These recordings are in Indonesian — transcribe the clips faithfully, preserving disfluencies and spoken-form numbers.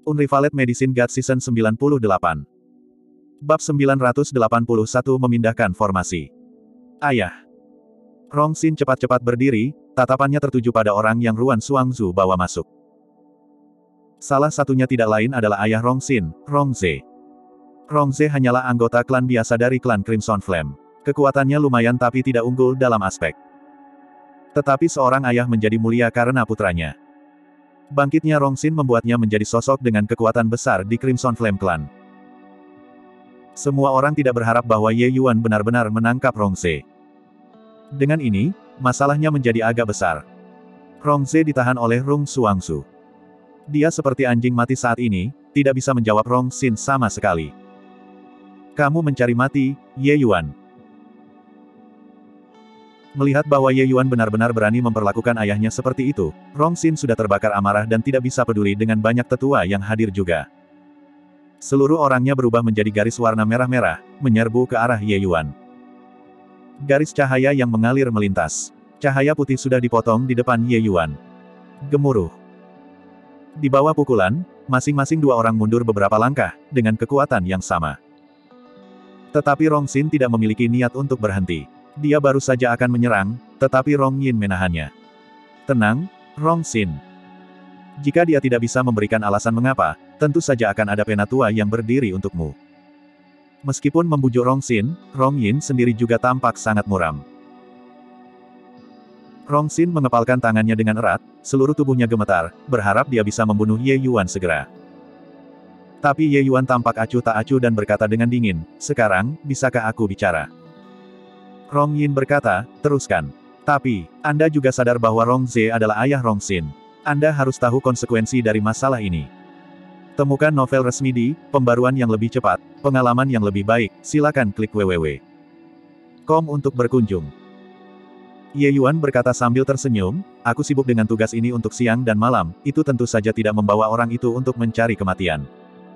Unrivaled Medicine God Season sembilan puluh delapan. Bab sembilan ratus delapan puluh satu memindahkan formasi. Ayah. Rong Xin cepat-cepat berdiri, tatapannya tertuju pada orang yang Ruan Xuangzu bawa masuk. Salah satunya tidak lain adalah ayah Rong Xin, Rong Ze. Rong Ze hanyalah anggota klan biasa dari klan Crimson Flame. Kekuatannya lumayan tapi tidak unggul dalam aspek. Tetapi seorang ayah menjadi mulia karena putranya. Bangkitnya Rong Xin membuatnya menjadi sosok dengan kekuatan besar di Crimson Flame Clan. Semua orang tidak berharap bahwa Ye Yuan benar-benar menangkap Rong Ze. Dengan ini, masalahnya menjadi agak besar. Rong Ze ditahan oleh Rung Xuangzu. Dia seperti anjing mati saat ini, tidak bisa menjawab Rong Xin sama sekali. Kamu mencari mati, Ye Yuan. Melihat bahwa Ye Yuan benar-benar berani memperlakukan ayahnya seperti itu, Rong Xin sudah terbakar amarah dan tidak bisa peduli dengan banyak tetua yang hadir juga. Seluruh orangnya berubah menjadi garis warna merah-merah, menyerbu ke arah Ye Yuan. Garis cahaya yang mengalir melintas. Cahaya putih sudah dipotong di depan Ye Yuan. Gemuruh. Di bawah pukulan, masing-masing dua orang mundur beberapa langkah, dengan kekuatan yang sama. Tetapi Rong Xin tidak memiliki niat untuk berhenti. Dia baru saja akan menyerang, tetapi Rong Yin menahannya. Tenang, Rong Xin. Jika dia tidak bisa memberikan alasan mengapa, tentu saja akan ada penatua yang berdiri untukmu. Meskipun membujuk Rong Xin, Rong Yin sendiri juga tampak sangat muram. Rong Xin mengepalkan tangannya dengan erat, seluruh tubuhnya gemetar, berharap dia bisa membunuh Ye Yuan segera. Tapi Ye Yuan tampak acuh tak acuh dan berkata dengan dingin, "Sekarang, bisakah aku bicara?" Rong Yin berkata, "Teruskan. Tapi, Anda juga sadar bahwa Rong Ze adalah ayah Rong Xin. Anda harus tahu konsekuensi dari masalah ini. Temukan novel resmi di Pembaruan yang lebih cepat, pengalaman yang lebih baik, silakan klik w w w titik com untuk berkunjung." Ye Yuan berkata sambil tersenyum, "Aku sibuk dengan tugas ini untuk siang dan malam, itu tentu saja tidak membawa orang itu untuk mencari kematian."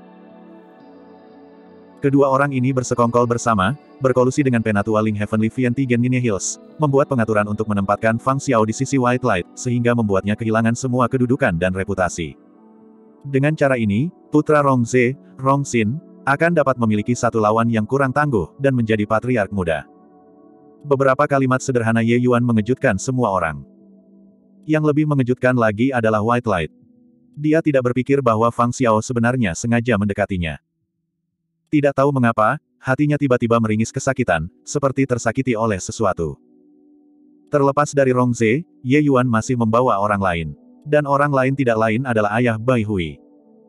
Kedua orang ini bersekongkol bersama, berkolusi dengan penatua Ling Heavenly Vientigen Nine Hills, membuat pengaturan untuk menempatkan Fang Xiao di sisi White Light, sehingga membuatnya kehilangan semua kedudukan dan reputasi. Dengan cara ini, putra Rong Ze, Rong Xin, akan dapat memiliki satu lawan yang kurang tangguh, dan menjadi patriark muda. Beberapa kalimat sederhana Ye Yuan mengejutkan semua orang. Yang lebih mengejutkan lagi adalah White Light. Dia tidak berpikir bahwa Fang Xiao sebenarnya sengaja mendekatinya. Tidak tahu mengapa, hatinya tiba-tiba meringis kesakitan, seperti tersakiti oleh sesuatu. Terlepas dari Rong Ze, Ye Yuan masih membawa orang lain. Dan orang lain tidak lain adalah ayah Bai Hui.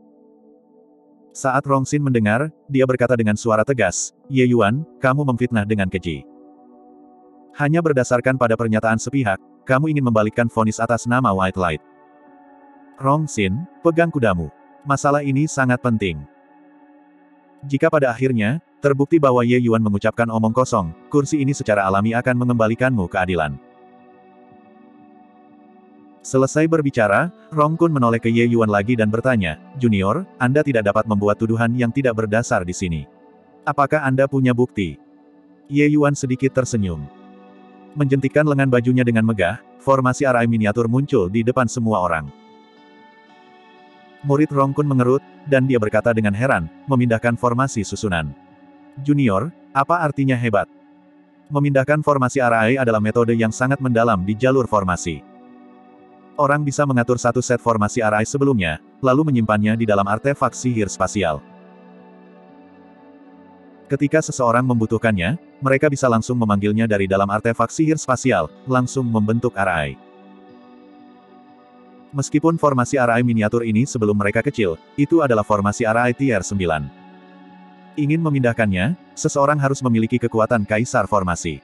Saat Rong Xin mendengar, dia berkata dengan suara tegas, "Ye Yuan, kamu memfitnah dengan keji. Hanya berdasarkan pada pernyataan sepihak, kamu ingin membalikkan vonis atas nama White Light. Rong Xin, pegang kudamu. Masalah ini sangat penting. Jika pada akhirnya, terbukti bahwa Ye Yuan mengucapkan omong kosong, kursi ini secara alami akan mengembalikanmu keadilan." Selesai berbicara, Rong Kun menoleh ke Ye Yuan lagi dan bertanya, "Junior, Anda tidak dapat membuat tuduhan yang tidak berdasar di sini. Apakah Anda punya bukti?" Ye Yuan sedikit tersenyum. Menjentikkan lengan bajunya dengan megah, formasi arai miniatur muncul di depan semua orang. Murid Rong Kun mengerut, dan dia berkata dengan heran, memindahkan formasi susunan. "Junior, apa artinya hebat?" Memindahkan formasi arai adalah metode yang sangat mendalam di jalur formasi. Orang bisa mengatur satu set formasi arai sebelumnya, lalu menyimpannya di dalam artefak sihir spasial. Ketika seseorang membutuhkannya, mereka bisa langsung memanggilnya dari dalam artefak sihir spasial, langsung membentuk arai. Meskipun formasi arai miniatur ini sebelum mereka kecil, itu adalah formasi arai tier sembilan. Ingin memindahkannya, seseorang harus memiliki kekuatan kaisar formasi.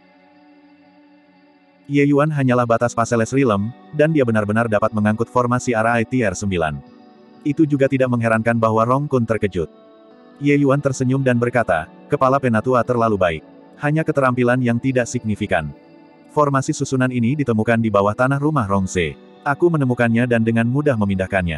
Ye Yuan hanyalah batas Paseles Realm, dan dia benar-benar dapat mengangkut formasi arai tier sembilan. Itu juga tidak mengherankan bahwa Rong Kun terkejut. Ye Yuan tersenyum dan berkata, "Kepala penatua terlalu baik. Hanya keterampilan yang tidak signifikan. Formasi susunan ini ditemukan di bawah tanah rumah Rong Ze. Aku menemukannya dan dengan mudah memindahkannya."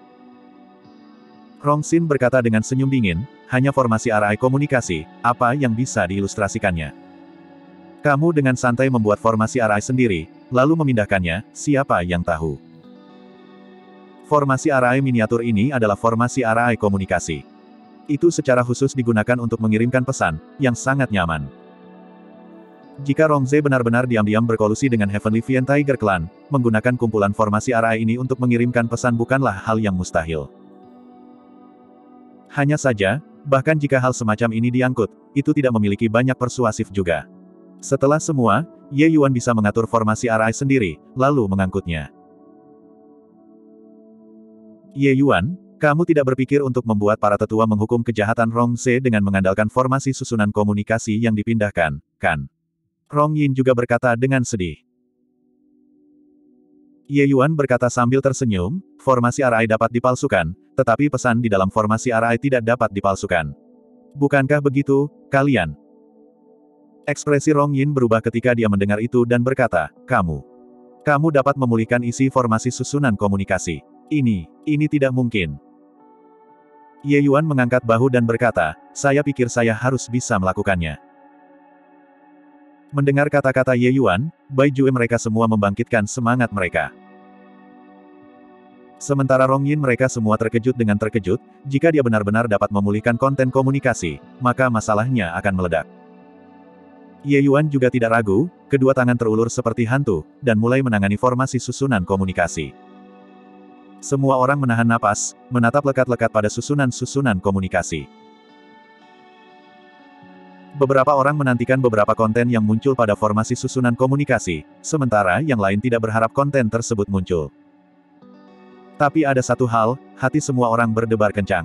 Rong Xin berkata dengan senyum dingin, "Hanya formasi arai komunikasi, apa yang bisa diilustrasikannya? Kamu dengan santai membuat formasi arai sendiri, lalu memindahkannya, siapa yang tahu?" Formasi arai miniatur ini adalah formasi arai komunikasi. Itu secara khusus digunakan untuk mengirimkan pesan, yang sangat nyaman. Jika Rongze benar-benar diam-diam berkolusi dengan Heavenly Fiend Tiger Clan, menggunakan kumpulan formasi arai ini untuk mengirimkan pesan bukanlah hal yang mustahil. Hanya saja, bahkan jika hal semacam ini diangkut, itu tidak memiliki banyak persuasif juga. Setelah semua, Ye Yuan bisa mengatur formasi arai sendiri, lalu mengangkutnya. Ye Yuan, kamu tidak berpikir untuk membuat para tetua menghukum kejahatan Rongze dengan mengandalkan formasi susunan komunikasi yang dipindahkan, kan? Rong Yin juga berkata dengan sedih. Ye Yuan berkata sambil tersenyum, formasi arai dapat dipalsukan, tetapi pesan di dalam formasi arai tidak dapat dipalsukan. Bukankah begitu, kalian? Ekspresi Rong Yin berubah ketika dia mendengar itu dan berkata, kamu. Kamu dapat memulihkan isi formasi susunan komunikasi. Ini, ini tidak mungkin. Ye Yuan mengangkat bahu dan berkata, saya pikir saya harus bisa melakukannya. Mendengar kata-kata Ye Yuan, Bai Jue mereka semua membangkitkan semangat mereka. Sementara Rong Yin mereka semua terkejut dengan terkejut, jika dia benar-benar dapat memulihkan konten komunikasi, maka masalahnya akan meledak. Ye Yuan juga tidak ragu, kedua tangan terulur seperti hantu, dan mulai menangani formasi susunan komunikasi. Semua orang menahan napas, menatap lekat-lekat pada susunan-susunan komunikasi. Beberapa orang menantikan beberapa konten yang muncul pada formasi susunan komunikasi, sementara yang lain tidak berharap konten tersebut muncul. Tapi ada satu hal, hati semua orang berdebar kencang.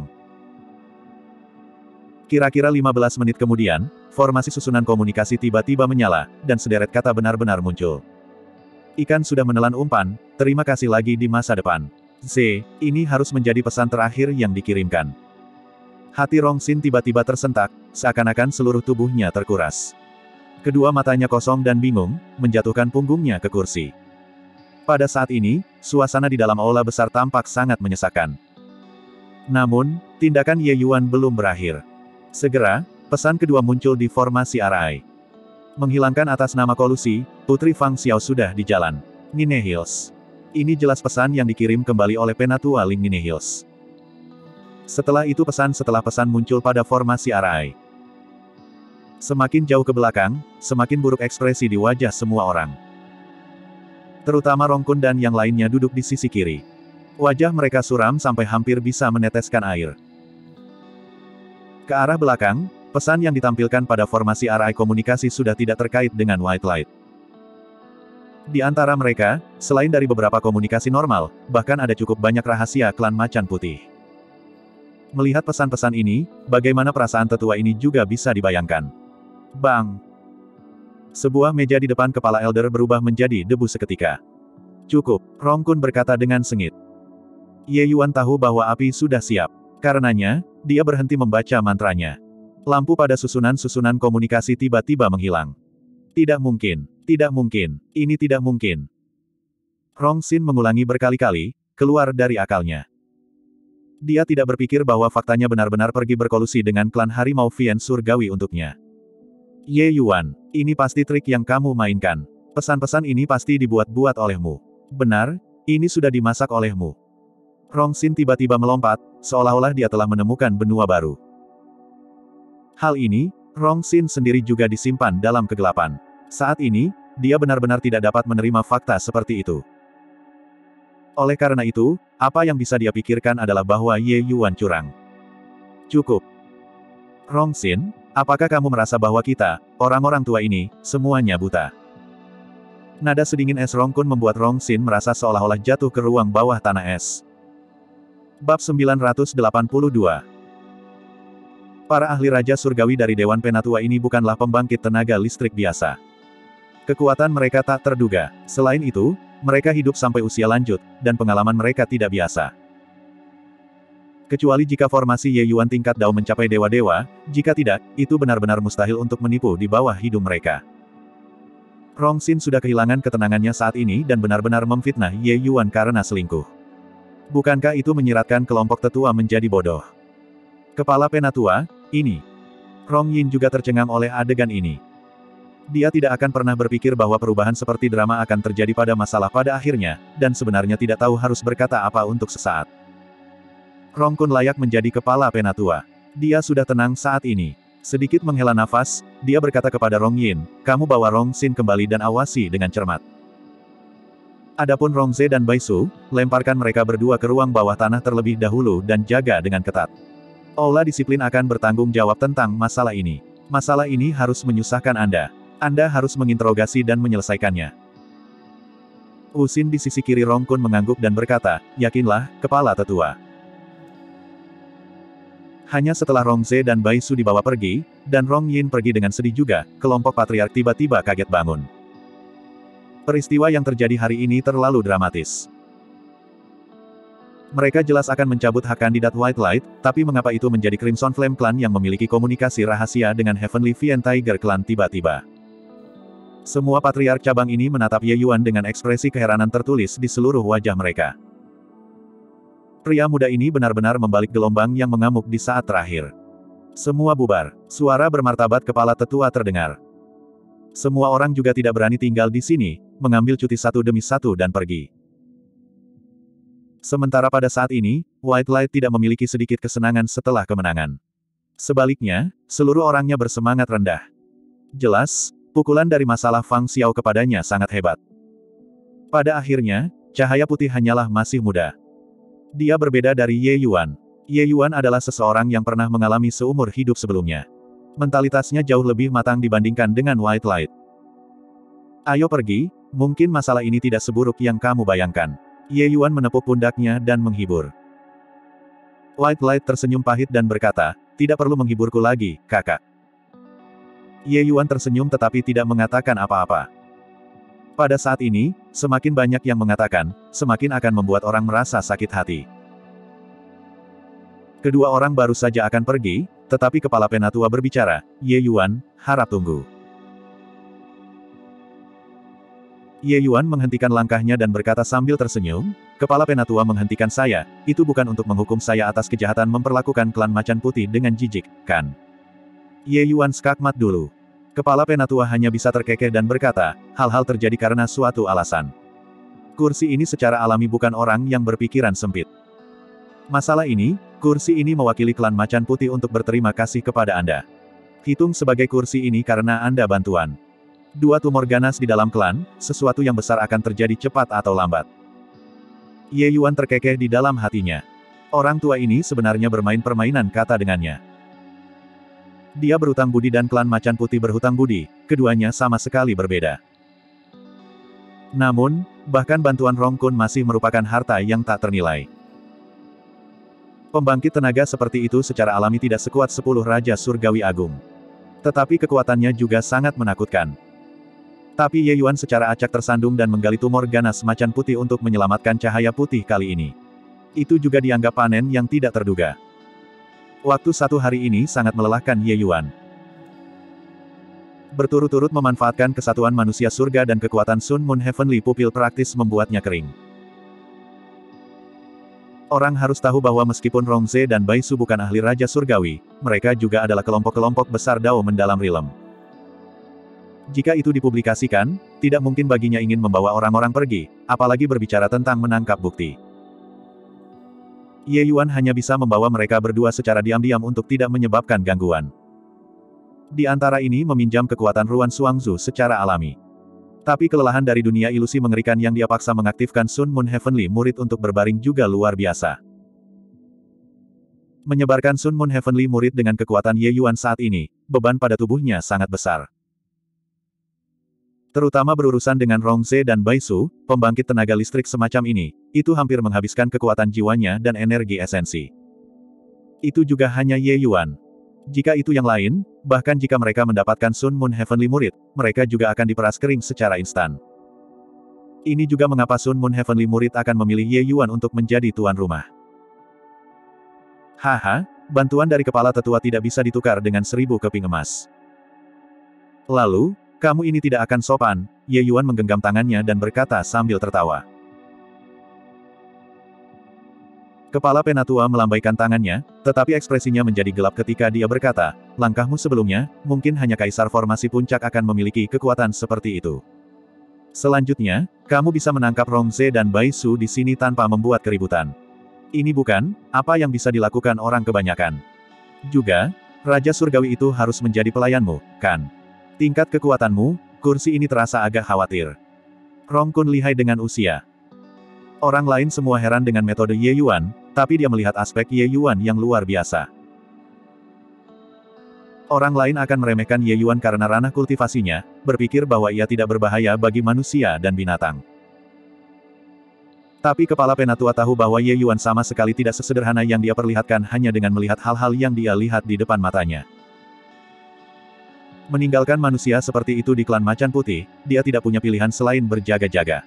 Kira-kira lima belas menit kemudian, formasi susunan komunikasi tiba-tiba menyala, dan sederet kata benar-benar muncul. Ikan sudah menelan umpan, terima kasih lagi di masa depan. Z, ini harus menjadi pesan terakhir yang dikirimkan. Hati Rong Xin tiba-tiba tersentak, seakan-akan seluruh tubuhnya terkuras. Kedua matanya kosong dan bingung, menjatuhkan punggungnya ke kursi. Pada saat ini, suasana di dalam aula besar tampak sangat menyesakan. Namun, tindakan Ye Yuan belum berakhir. Segera, pesan kedua muncul di formasi arai. Menghilangkan atas nama kolusi, Putri Fang Xiao sudah di jalan. Nine Hills. Ini jelas pesan yang dikirim kembali oleh Penatua Ling Nine Hills. Setelah itu pesan setelah pesan muncul pada formasi arai. Semakin jauh ke belakang, semakin buruk ekspresi di wajah semua orang. Terutama Rong Kun dan yang lainnya duduk di sisi kiri. Wajah mereka suram sampai hampir bisa meneteskan air. Ke arah belakang, pesan yang ditampilkan pada formasi arai komunikasi sudah tidak terkait dengan White Light. Di antara mereka, selain dari beberapa komunikasi normal, bahkan ada cukup banyak rahasia klan Macan Putih. Melihat pesan-pesan ini, bagaimana perasaan tetua ini juga bisa dibayangkan. Bang! Sebuah meja di depan kepala Elder berubah menjadi debu seketika. Cukup, Rong Kun berkata dengan sengit. Ye Yuan tahu bahwa api sudah siap. Karenanya, dia berhenti membaca mantranya. Lampu pada susunan-susunan komunikasi tiba-tiba menghilang. Tidak mungkin, tidak mungkin, ini tidak mungkin. Rong Xin mengulangi berkali-kali, keluar dari akalnya. Dia tidak berpikir bahwa faktanya benar-benar pergi berkolusi dengan klan Harimau Fian Surgawi untuknya. Ye Yuan, ini pasti trik yang kamu mainkan. Pesan-pesan ini pasti dibuat-buat olehmu. Benar, ini sudah dimasak olehmu. Rong Xin tiba-tiba melompat, seolah-olah dia telah menemukan benua baru. Hal ini, Rong Xin sendiri juga disimpan dalam kegelapan. Saat ini, dia benar-benar tidak dapat menerima fakta seperti itu. Oleh karena itu, apa yang bisa dia pikirkan adalah bahwa Ye Yuan curang. Cukup. Rong Xin, apakah kamu merasa bahwa kita, orang-orang tua ini, semuanya buta? Nada sedingin es Rong Kun membuat Rong Xin merasa seolah-olah jatuh ke ruang bawah tanah es. Bab sembilan ratus delapan puluh dua. Para ahli Raja Surgawi dari Dewan Penatua ini bukanlah pembangkit tenaga listrik biasa. Kekuatan mereka tak terduga. Selain itu, mereka hidup sampai usia lanjut, dan pengalaman mereka tidak biasa. Kecuali jika formasi Ye Yuan tingkat Dao mencapai dewa-dewa, jika tidak, itu benar-benar mustahil untuk menipu di bawah hidung mereka. Rong Xin sudah kehilangan ketenangannya saat ini dan benar-benar memfitnah Ye Yuan karena selingkuh. Bukankah itu menyiratkan kelompok tetua menjadi bodoh? Kepala Penatua, ini. Rong Yin juga tercengang oleh adegan ini. Dia tidak akan pernah berpikir bahwa perubahan seperti drama akan terjadi pada masalah pada akhirnya, dan sebenarnya tidak tahu harus berkata apa untuk sesaat. Rong Kun layak menjadi kepala penatua. Dia sudah tenang saat ini. Sedikit menghela nafas, dia berkata kepada Rong Yin, kamu bawa Rong Xin kembali dan awasi dengan cermat. Adapun Rong Zhe dan Bai Su, lemparkan mereka berdua ke ruang bawah tanah terlebih dahulu dan jaga dengan ketat. Aula disiplin akan bertanggung jawab tentang masalah ini. Masalah ini harus menyusahkan Anda. Anda harus menginterogasi dan menyelesaikannya. Wu Xin di sisi kiri Rong Kun mengangguk dan berkata, yakinlah, kepala tetua. Hanya setelah Rong Zhe dan Bai Su dibawa pergi, dan Rong Yin pergi dengan sedih juga, kelompok patriark tiba-tiba kaget bangun. Peristiwa yang terjadi hari ini terlalu dramatis. Mereka jelas akan mencabut hak kandidat White Light, tapi mengapa itu menjadi Crimson Flame Clan yang memiliki komunikasi rahasia dengan Heavenly Vien Tiger Clan tiba-tiba? Semua patriark cabang ini menatap Ye Yuan dengan ekspresi keheranan tertulis di seluruh wajah mereka. Pria muda ini benar-benar membalik gelombang yang mengamuk di saat terakhir. Semua bubar. Suara bermartabat kepala tetua terdengar. Semua orang juga tidak berani tinggal di sini, mengambil cuti satu demi satu dan pergi. Sementara pada saat ini, White Light tidak memiliki sedikit kesenangan setelah kemenangan. Sebaliknya, seluruh orangnya bersemangat rendah. Jelas, pukulan dari masalah Fang Xiao kepadanya sangat hebat. Pada akhirnya, cahaya putih hanyalah masih muda. Dia berbeda dari Ye Yuan. Ye Yuan adalah seseorang yang pernah mengalami seumur hidup sebelumnya. Mentalitasnya jauh lebih matang dibandingkan dengan White Light. Ayo pergi, mungkin masalah ini tidak seburuk yang kamu bayangkan. Ye Yuan menepuk pundaknya dan menghibur. White Light tersenyum pahit dan berkata, tidak perlu menghiburku lagi, kakak. Ye Yuan tersenyum tetapi tidak mengatakan apa-apa. Pada saat ini, semakin banyak yang mengatakan, semakin akan membuat orang merasa sakit hati. Kedua orang baru saja akan pergi, tetapi kepala penatua berbicara, Ye Yuan, harap tunggu. Ye Yuan menghentikan langkahnya dan berkata sambil tersenyum, kepala penatua menghentikan saya, itu bukan untuk menghukum saya atas kejahatan memperlakukan klan macan putih dengan jijik, kan? Ye Yuan skakmat dulu. Kepala penatua hanya bisa terkekeh dan berkata, hal-hal terjadi karena suatu alasan. Kursi ini secara alami bukan orang yang berpikiran sempit. Masalah ini, kursi ini mewakili klan macan putih untuk berterima kasih kepada Anda. Hitung sebagai kursi ini karena Anda bantuan. Dua tumor ganas di dalam klan, sesuatu yang besar akan terjadi cepat atau lambat. Ye Yuan terkekeh di dalam hatinya. Orang tua ini sebenarnya bermain permainan kata dengannya. Dia berhutang budi dan klan macan putih berhutang budi, keduanya sama sekali berbeda. Namun, bahkan bantuan Rong Kun masih merupakan harta yang tak ternilai. Pembangkit tenaga seperti itu secara alami tidak sekuat sepuluh Raja Surgawi Agung. Tetapi kekuatannya juga sangat menakutkan. Tapi Ye Yuan secara acak tersandung dan menggali tumor ganas macan putih untuk menyelamatkan cahaya putih kali ini. Itu juga dianggap panen yang tidak terduga. Waktu satu hari ini sangat melelahkan Ye Yuan. Berturut-turut memanfaatkan kesatuan manusia surga dan kekuatan Sun Moon Heavenly Pupil praktis membuatnya kering. Orang harus tahu bahwa meskipun Rong Zhe dan Bai Su bukan ahli Raja Surgawi, mereka juga adalah kelompok-kelompok besar Dao mendalam Rilem. Jika itu dipublikasikan, tidak mungkin baginya ingin membawa orang-orang pergi, apalagi berbicara tentang menangkap bukti. Ye Yuan hanya bisa membawa mereka berdua secara diam-diam untuk tidak menyebabkan gangguan. Di antara ini meminjam kekuatan Ruan Xuangzu secara alami. Tapi kelelahan dari dunia ilusi mengerikan yang dia paksa mengaktifkan Sun Moon Heavenly Murid untuk berbaring juga luar biasa. Menyebarkan Sun Moon Heavenly Murid dengan kekuatan Ye Yuan saat ini, beban pada tubuhnya sangat besar. Terutama berurusan dengan Rong Zhe dan Bai Su, pembangkit tenaga listrik semacam ini, itu hampir menghabiskan kekuatan jiwanya dan energi esensi. Itu juga hanya Ye Yuan. Jika itu yang lain, bahkan jika mereka mendapatkan Sun Moon Heavenly Murid, mereka juga akan diperas kering secara instan. Ini juga mengapa Sun Moon Heavenly Murid akan memilih Ye Yuan untuk menjadi tuan rumah. Haha, bantuan dari kepala tetua tidak bisa ditukar dengan seribu keping emas. Lalu, kamu ini tidak akan sopan, Ye Yuan menggenggam tangannya dan berkata sambil tertawa. Kepala penatua melambaikan tangannya, tetapi ekspresinya menjadi gelap ketika dia berkata, langkahmu sebelumnya, mungkin hanya Kaisar Formasi Puncak akan memiliki kekuatan seperti itu. Selanjutnya, kamu bisa menangkap Rongze dan Bai Su di sini tanpa membuat keributan. Ini bukan apa yang bisa dilakukan orang kebanyakan. Juga, Raja Surgawi itu harus menjadi pelayanmu, kan? Tingkat kekuatanmu, kursi ini terasa agak khawatir. Rong Kun lihai dengan usia. Orang lain semua heran dengan metode Ye Yuan, tapi dia melihat aspek Ye Yuan yang luar biasa. Orang lain akan meremehkan Ye Yuan karena ranah kultivasinya, berpikir bahwa ia tidak berbahaya bagi manusia dan binatang. Tapi kepala penatua tahu bahwa Ye Yuan sama sekali tidak sesederhana yang dia perlihatkan hanya dengan melihat hal-hal yang dia lihat di depan matanya. Meninggalkan manusia seperti itu di klan Macan Putih, dia tidak punya pilihan selain berjaga-jaga.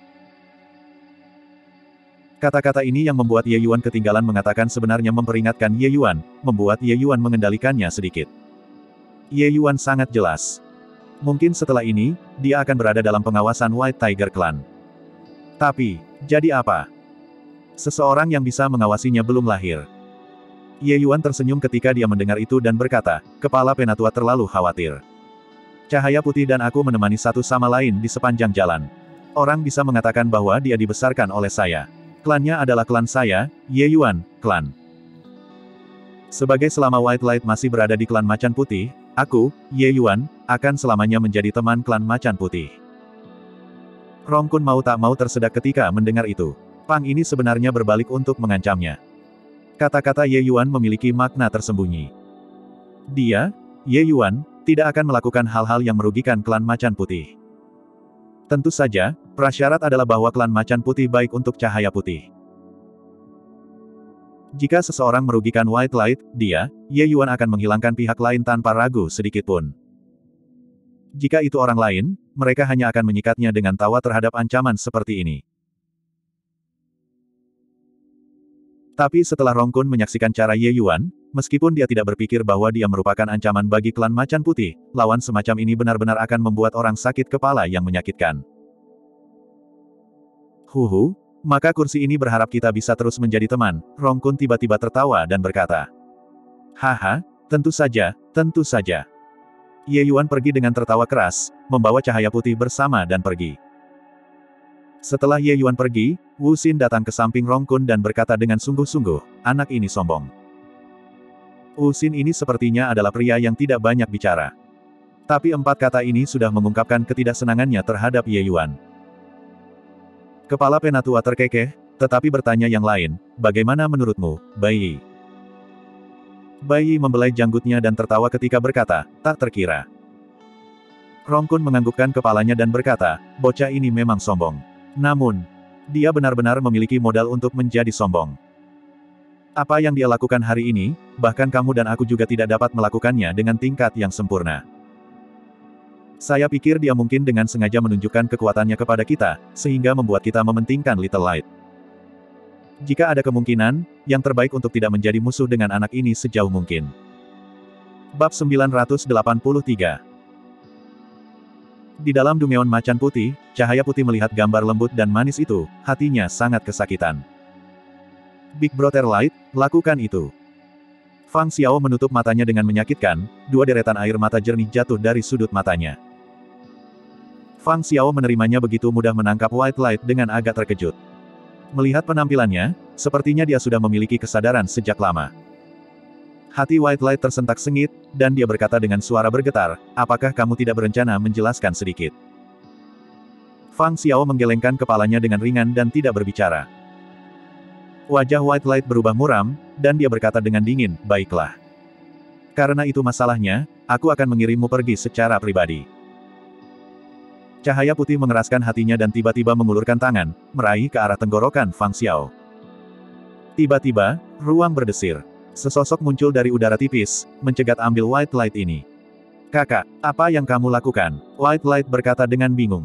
Kata-kata ini yang membuat Ye Yuan ketinggalan mengatakan sebenarnya memperingatkan Ye Yuan, membuat Ye Yuan mengendalikannya sedikit. Ye Yuan sangat jelas. Mungkin setelah ini, dia akan berada dalam pengawasan White Tiger Clan. Tapi, jadi apa? Seseorang yang bisa mengawasinya belum lahir. Ye Yuan tersenyum ketika dia mendengar itu dan berkata, kepala penatua terlalu khawatir. Cahaya putih dan aku menemani satu sama lain di sepanjang jalan. Orang bisa mengatakan bahwa dia dibesarkan oleh saya. Klannya adalah klan saya, Ye Yuan, klan. Sebagai selama White Light masih berada di klan Macan Putih, aku, Ye Yuan, akan selamanya menjadi teman klan Macan Putih. Rong Kun mau tak mau tersedak ketika mendengar itu. Pang ini sebenarnya berbalik untuk mengancamnya. Kata-kata Ye Yuan memiliki makna tersembunyi. Dia, Ye Yuan, tidak akan melakukan hal-hal yang merugikan klan Macan Putih. Tentu saja, prasyarat adalah bahwa klan Macan Putih baik untuk cahaya putih. Jika seseorang merugikan White Light, dia, Ye Yuan akan menghilangkan pihak lain tanpa ragu sedikitpun. Jika itu orang lain, mereka hanya akan menyikatnya dengan tawa terhadap ancaman seperti ini. Tapi setelah Rong Kun menyaksikan cara Ye Yuan, meskipun dia tidak berpikir bahwa dia merupakan ancaman bagi klan Macan Putih, lawan semacam ini benar-benar akan membuat orang sakit kepala yang menyakitkan. Huhu, maka kursi ini berharap kita bisa terus menjadi teman. Rong Kun tiba-tiba tertawa dan berkata. Haha, tentu saja, tentu saja. Ye Yuan pergi dengan tertawa keras, membawa cahaya putih bersama dan pergi. Setelah Ye Yuan pergi, Wu Xin datang ke samping Rong Kun dan berkata dengan sungguh-sungguh, anak ini sombong. Wu Xin ini sepertinya adalah pria yang tidak banyak bicara. Tapi empat kata ini sudah mengungkapkan ketidaksenangannya terhadap Ye Yuan. Kepala penatua terkekeh, tetapi bertanya yang lain, bagaimana menurutmu, Bai Yi? Bai Yi membelai janggutnya dan tertawa ketika berkata, tak terkira. Rong Kun menganggukkan kepalanya dan berkata, bocah ini memang sombong. Namun, dia benar-benar memiliki modal untuk menjadi sombong. Apa yang dia lakukan hari ini, bahkan kamu dan aku juga tidak dapat melakukannya dengan tingkat yang sempurna. Saya pikir dia mungkin dengan sengaja menunjukkan kekuatannya kepada kita, sehingga membuat kita mementingkan Little Light. Jika ada kemungkinan, yang terbaik untuk tidak menjadi musuh dengan anak ini sejauh mungkin. Bab sembilan ratus delapan puluh tiga. Di dalam Dungeon Macan Putih, cahaya putih melihat gambar lembut dan manis itu, hatinya sangat kesakitan. Big Brother Light, lakukan itu. Fang Xiao menutup matanya dengan menyakitkan, dua deretan air mata jernih jatuh dari sudut matanya. Fang Xiao menerimanya begitu mudah menangkap White Light dengan agak terkejut. Melihat penampilannya, sepertinya dia sudah memiliki kesadaran sejak lama. Hati White Light tersentak sengit, dan dia berkata dengan suara bergetar, apakah kamu tidak berencana menjelaskan sedikit? Fang Xiao menggelengkan kepalanya dengan ringan dan tidak berbicara. Wajah White Light berubah muram, dan dia berkata dengan dingin, baiklah. Karena itu masalahnya, aku akan mengirimmu pergi secara pribadi. Cahaya putih mengeraskan hatinya dan tiba-tiba mengulurkan tangan, meraih ke arah tenggorokan Fang Xiao. Tiba-tiba, ruang berdesir. Sesosok muncul dari udara tipis, mencegat ambil White Light ini. Kakak, apa yang kamu lakukan? White Light berkata dengan bingung.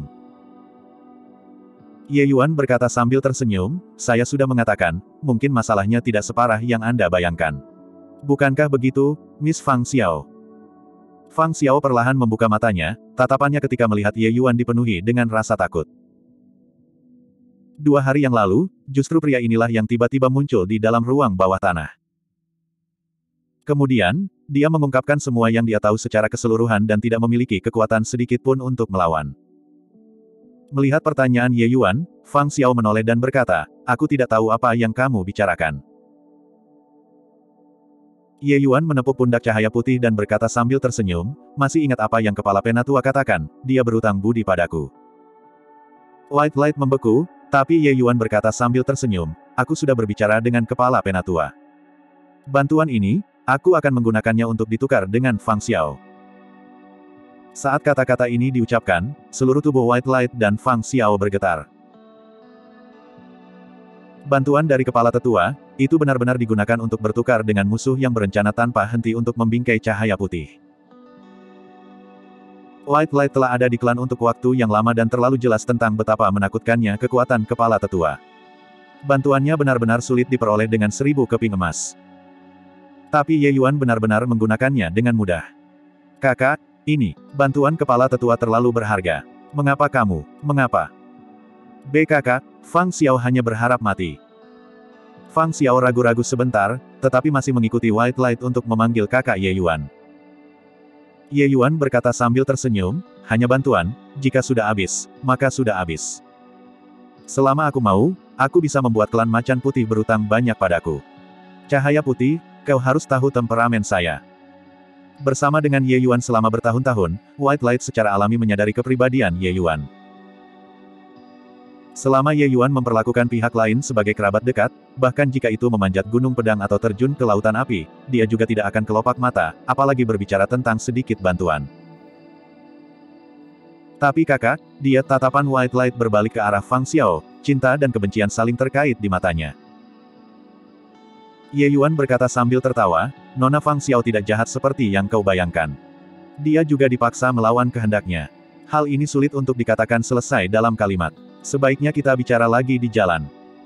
Ye Yuan berkata sambil tersenyum, saya sudah mengatakan, mungkin masalahnya tidak separah yang Anda bayangkan. Bukankah begitu, Miss Fang Xiao? Fang Xiao perlahan membuka matanya, tatapannya ketika melihat Ye Yuan dipenuhi dengan rasa takut. Dua hari yang lalu, justru pria inilah yang tiba-tiba muncul di dalam ruang bawah tanah. Kemudian, dia mengungkapkan semua yang dia tahu secara keseluruhan dan tidak memiliki kekuatan sedikit pun untuk melawan. Melihat pertanyaan Ye Yuan, Fang Xiao menoleh dan berkata, "Aku tidak tahu apa yang kamu bicarakan." Ye Yuan menepuk pundak cahaya putih dan berkata sambil tersenyum, "Masih ingat apa yang kepala penatua katakan, dia berutang budi padaku." White Light membeku, tapi Ye Yuan berkata sambil tersenyum, "Aku sudah berbicara dengan kepala penatua. Bantuan ini, aku akan menggunakannya untuk ditukar dengan Fang Xiao." Saat kata-kata ini diucapkan, seluruh tubuh White Light dan Fang Xiao bergetar. Bantuan dari kepala tetua, itu benar-benar digunakan untuk bertukar dengan musuh yang berencana tanpa henti untuk membingkai cahaya putih. White Light telah ada di klan untuk waktu yang lama dan terlalu jelas tentang betapa menakutkannya kekuatan kepala tetua. Bantuannya benar-benar sulit diperoleh dengan seribu keping emas. Tapi Ye Yuan benar-benar menggunakannya dengan mudah. "Kakak, ini, bantuan kepala tetua terlalu berharga. Mengapa kamu, mengapa?" "B kakak," Fang Xiao hanya berharap mati. Fang Xiao ragu-ragu sebentar, tetapi masih mengikuti White Light untuk memanggil kakak Ye Yuan. Ye Yuan berkata sambil tersenyum, "Hanya bantuan, jika sudah habis, maka sudah habis. Selama aku mau, aku bisa membuat klan macan putih berutang banyak padaku. Cahaya putih, kau harus tahu temperamen saya." Bersama dengan Ye Yuan selama bertahun-tahun, White Light secara alami menyadari kepribadian Ye Yuan. Selama Ye Yuan memperlakukan pihak lain sebagai kerabat dekat, bahkan jika itu memanjat gunung pedang atau terjun ke lautan api, dia juga tidak akan kelopak mata, apalagi berbicara tentang sedikit bantuan. Tapi kakak, dia tatapan White Light berbalik ke arah Fang Xiao, cinta dan kebencian saling terkait di matanya. Ye Yuan berkata sambil tertawa, "Nona Fang Xiao tidak jahat seperti yang kau bayangkan. Dia juga dipaksa melawan kehendaknya. Hal ini sulit untuk dikatakan selesai dalam kalimat. Sebaiknya kita bicara lagi di jalan."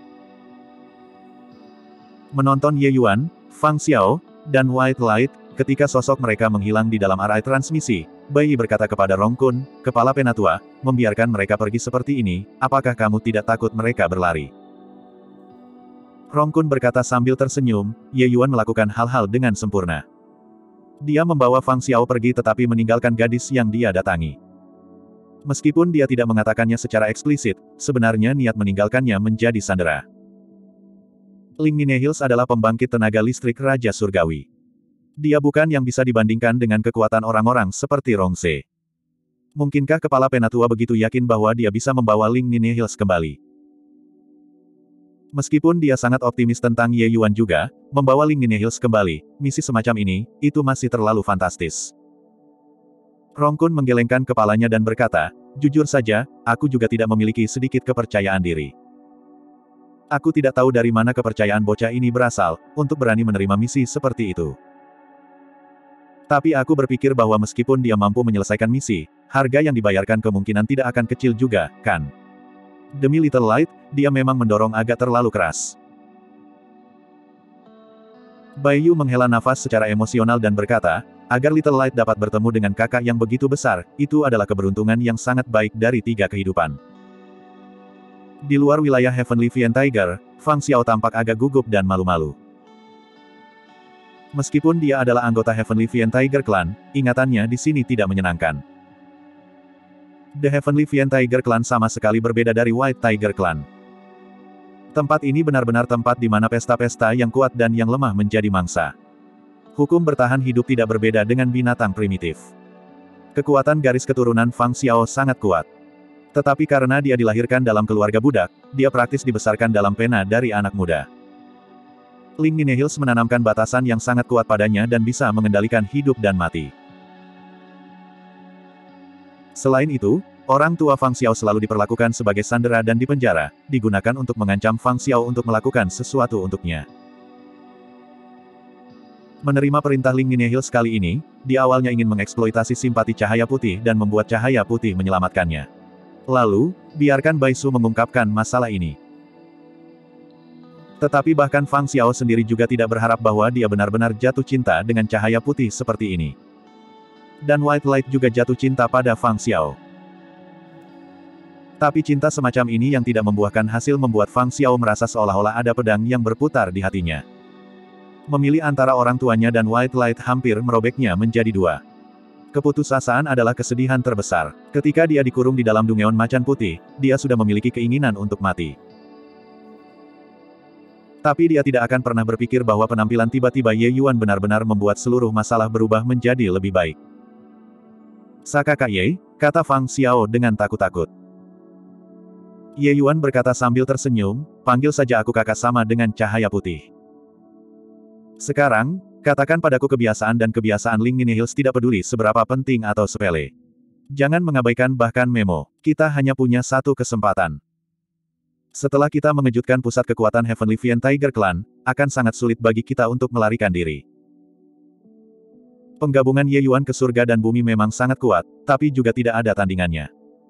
Menonton Ye Yuan, Fang Xiao, dan White Light, ketika sosok mereka menghilang di dalam arai transmisi, Bai Yi berkata kepada Rong Kun, kepala penatua, "Membiarkan mereka pergi seperti ini, apakah kamu tidak takut mereka berlari?" Rong Kun berkata sambil tersenyum, Ye Yuan melakukan hal-hal dengan sempurna. Dia membawa Fang Xiao pergi tetapi meninggalkan gadis yang dia datangi. Meskipun dia tidak mengatakannya secara eksplisit, sebenarnya niat meninggalkannya menjadi sandera. Ling Nine Hills adalah pembangkit tenaga listrik Raja Surgawi. Dia bukan yang bisa dibandingkan dengan kekuatan orang-orang seperti Rongse. Mungkinkah kepala penatua begitu yakin bahwa dia bisa membawa Ling Nine Hills kembali? Meskipun dia sangat optimis tentang Ye Yuan juga, membawa Ling Nine Hills kembali, misi semacam ini, itu masih terlalu fantastis. Rong Kun menggelengkan kepalanya dan berkata, "Jujur saja, aku juga tidak memiliki sedikit kepercayaan diri. Aku tidak tahu dari mana kepercayaan bocah ini berasal, untuk berani menerima misi seperti itu. Tapi aku berpikir bahwa meskipun dia mampu menyelesaikan misi, harga yang dibayarkan kemungkinan tidak akan kecil juga, kan? Demi Little Light, dia memang mendorong agak terlalu keras." Bai Yu menghela nafas secara emosional dan berkata, "Agar Little Light dapat bertemu dengan kakak yang begitu besar, itu adalah keberuntungan yang sangat baik dari tiga kehidupan." Di luar wilayah Heavenly Fiend Tiger, Fang Xiao tampak agak gugup dan malu-malu. Meskipun dia adalah anggota Heavenly Fiend Tiger Clan, ingatannya di sini tidak menyenangkan. The Heavenly Fiend Tiger Clan sama sekali berbeda dari White Tiger Clan. Tempat ini benar-benar tempat di mana pesta-pesta yang kuat dan yang lemah menjadi mangsa. Hukum bertahan hidup tidak berbeda dengan binatang primitif. Kekuatan garis keturunan Fang Xiao sangat kuat. Tetapi karena dia dilahirkan dalam keluarga budak, dia praktis dibesarkan dalam pena dari anak muda. Ling Nine Hills menanamkan batasan yang sangat kuat padanya dan bisa mengendalikan hidup dan mati. Selain itu, orang tua Fang Xiao selalu diperlakukan sebagai sandera dan dipenjara, digunakan untuk mengancam Fang Xiao untuk melakukan sesuatu untuknya. Menerima perintah Ling Nine Hills kali ini, dia awalnya ingin mengeksploitasi simpati cahaya putih dan membuat cahaya putih menyelamatkannya. Lalu, biarkan Bai Su mengungkapkan masalah ini. Tetapi bahkan Fang Xiao sendiri juga tidak berharap bahwa dia benar-benar jatuh cinta dengan cahaya putih seperti ini. Dan White Light juga jatuh cinta pada Fang Xiao. Tapi cinta semacam ini yang tidak membuahkan hasil membuat Fang Xiao merasa seolah-olah ada pedang yang berputar di hatinya. Memilih antara orang tuanya dan White Light hampir merobeknya menjadi dua. Keputusasaan adalah kesedihan terbesar. Ketika dia dikurung di dalam Dungeon Macan Putih, dia sudah memiliki keinginan untuk mati. Tapi dia tidak akan pernah berpikir bahwa penampilan tiba-tiba Ye Yuan benar-benar membuat seluruh masalah berubah menjadi lebih baik. Saka Kak Ye, kata Fang Xiao dengan takut-takut. Ye Yuan berkata sambil tersenyum, panggil saja aku kakak sama dengan cahaya putih. Sekarang, katakan padaku kebiasaan dan kebiasaan Ling Mini Hills tidak peduli seberapa penting atau sepele. Jangan mengabaikan bahkan memo, kita hanya punya satu kesempatan. Setelah kita mengejutkan pusat kekuatan Heavenly Fiend Tiger Clan, akan sangat sulit bagi kita untuk melarikan diri. Penggabungan Ye Yuan ke surga dan bumi memang sangat kuat, tapi juga tidak ada tandingannya.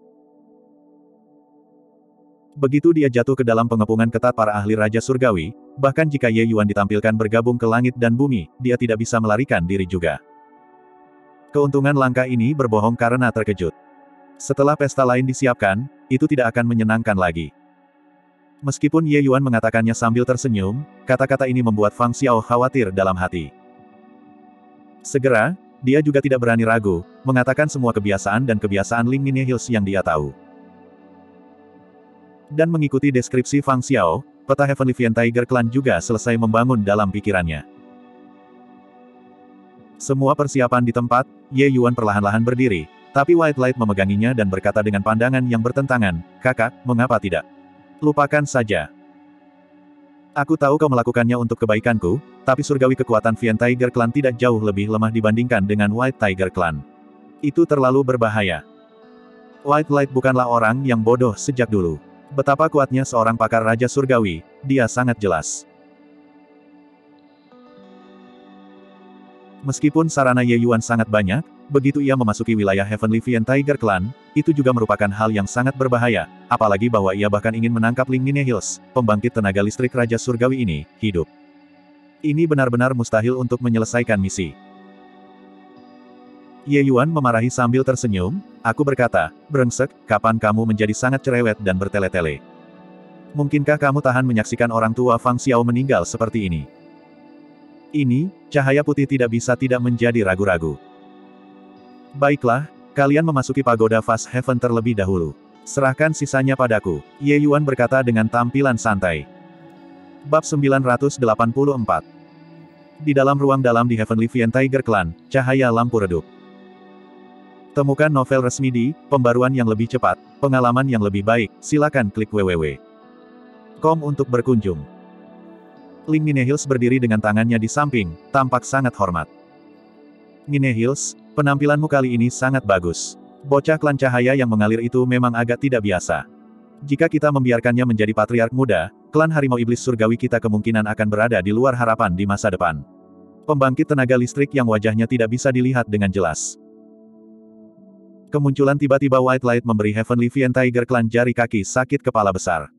Begitu dia jatuh ke dalam pengepungan ketat para ahli Raja Surgawi, bahkan jika Ye Yuan ditampilkan bergabung ke langit dan bumi, dia tidak bisa melarikan diri juga. Keuntungan langka ini berbohong karena terkejut. Setelah pesta lain disiapkan, itu tidak akan menyenangkan lagi. Meskipun Ye Yuan mengatakannya sambil tersenyum, kata-kata ini membuat Fang Xiao khawatir dalam hati. Segera, dia juga tidak berani ragu, mengatakan semua kebiasaan dan kebiasaan Ling Mini Hills yang dia tahu. Dan mengikuti deskripsi Fang Xiao, peta Heavenly Fiend Tiger Clan juga selesai membangun dalam pikirannya. Semua persiapan di tempat, Ye Yuan perlahan-lahan berdiri, tapi White Light memeganginya dan berkata dengan pandangan yang bertentangan, kakak, mengapa tidak? Lupakan saja. Aku tahu kau melakukannya untuk kebaikanku, tapi surgawi kekuatan Fiend Tiger Clan tidak jauh lebih lemah dibandingkan dengan White Tiger Clan. Itu terlalu berbahaya. White Light bukanlah orang yang bodoh sejak dulu. Betapa kuatnya seorang pakar Raja Surgawi, dia sangat jelas. Meskipun sarana Ye Yuan sangat banyak, begitu ia memasuki wilayah Heavenly Fiend Tiger Clan, itu juga merupakan hal yang sangat berbahaya, apalagi bahwa ia bahkan ingin menangkap Ling Mini Hills, pembangkit tenaga listrik Raja Surgawi ini, hidup. Ini benar-benar mustahil untuk menyelesaikan misi. Ye Yuan memarahi sambil tersenyum, aku berkata, brengsek, kapan kamu menjadi sangat cerewet dan bertele-tele? Mungkinkah kamu tahan menyaksikan orang tua Fang Xiao meninggal seperti ini? Ini, cahaya putih tidak bisa tidak menjadi ragu-ragu. Baiklah, kalian memasuki pagoda Fast Heaven terlebih dahulu. Serahkan sisanya padaku, Ye Yuan berkata dengan tampilan santai. Bab sembilan ratus delapan puluh empat. Di dalam ruang dalam di Heavenly Fiend Tiger Clan, cahaya lampu redup. Temukan novel resmi di pembaruan yang lebih cepat, pengalaman yang lebih baik, silakan klik www titik com untuk berkunjung. Ling Mini Hills berdiri dengan tangannya di samping, tampak sangat hormat. Mini Hills, penampilanmu kali ini sangat bagus. Bocah klan cahaya yang mengalir itu memang agak tidak biasa. Jika kita membiarkannya menjadi patriark muda, klan harimau iblis surgawi kita kemungkinan akan berada di luar harapan di masa depan. Pembangkit tenaga listrik yang wajahnya tidak bisa dilihat dengan jelas. Kemunculan tiba-tiba White Light memberi Heavenly Fiend Tiger Clan jari kaki sakit kepala besar.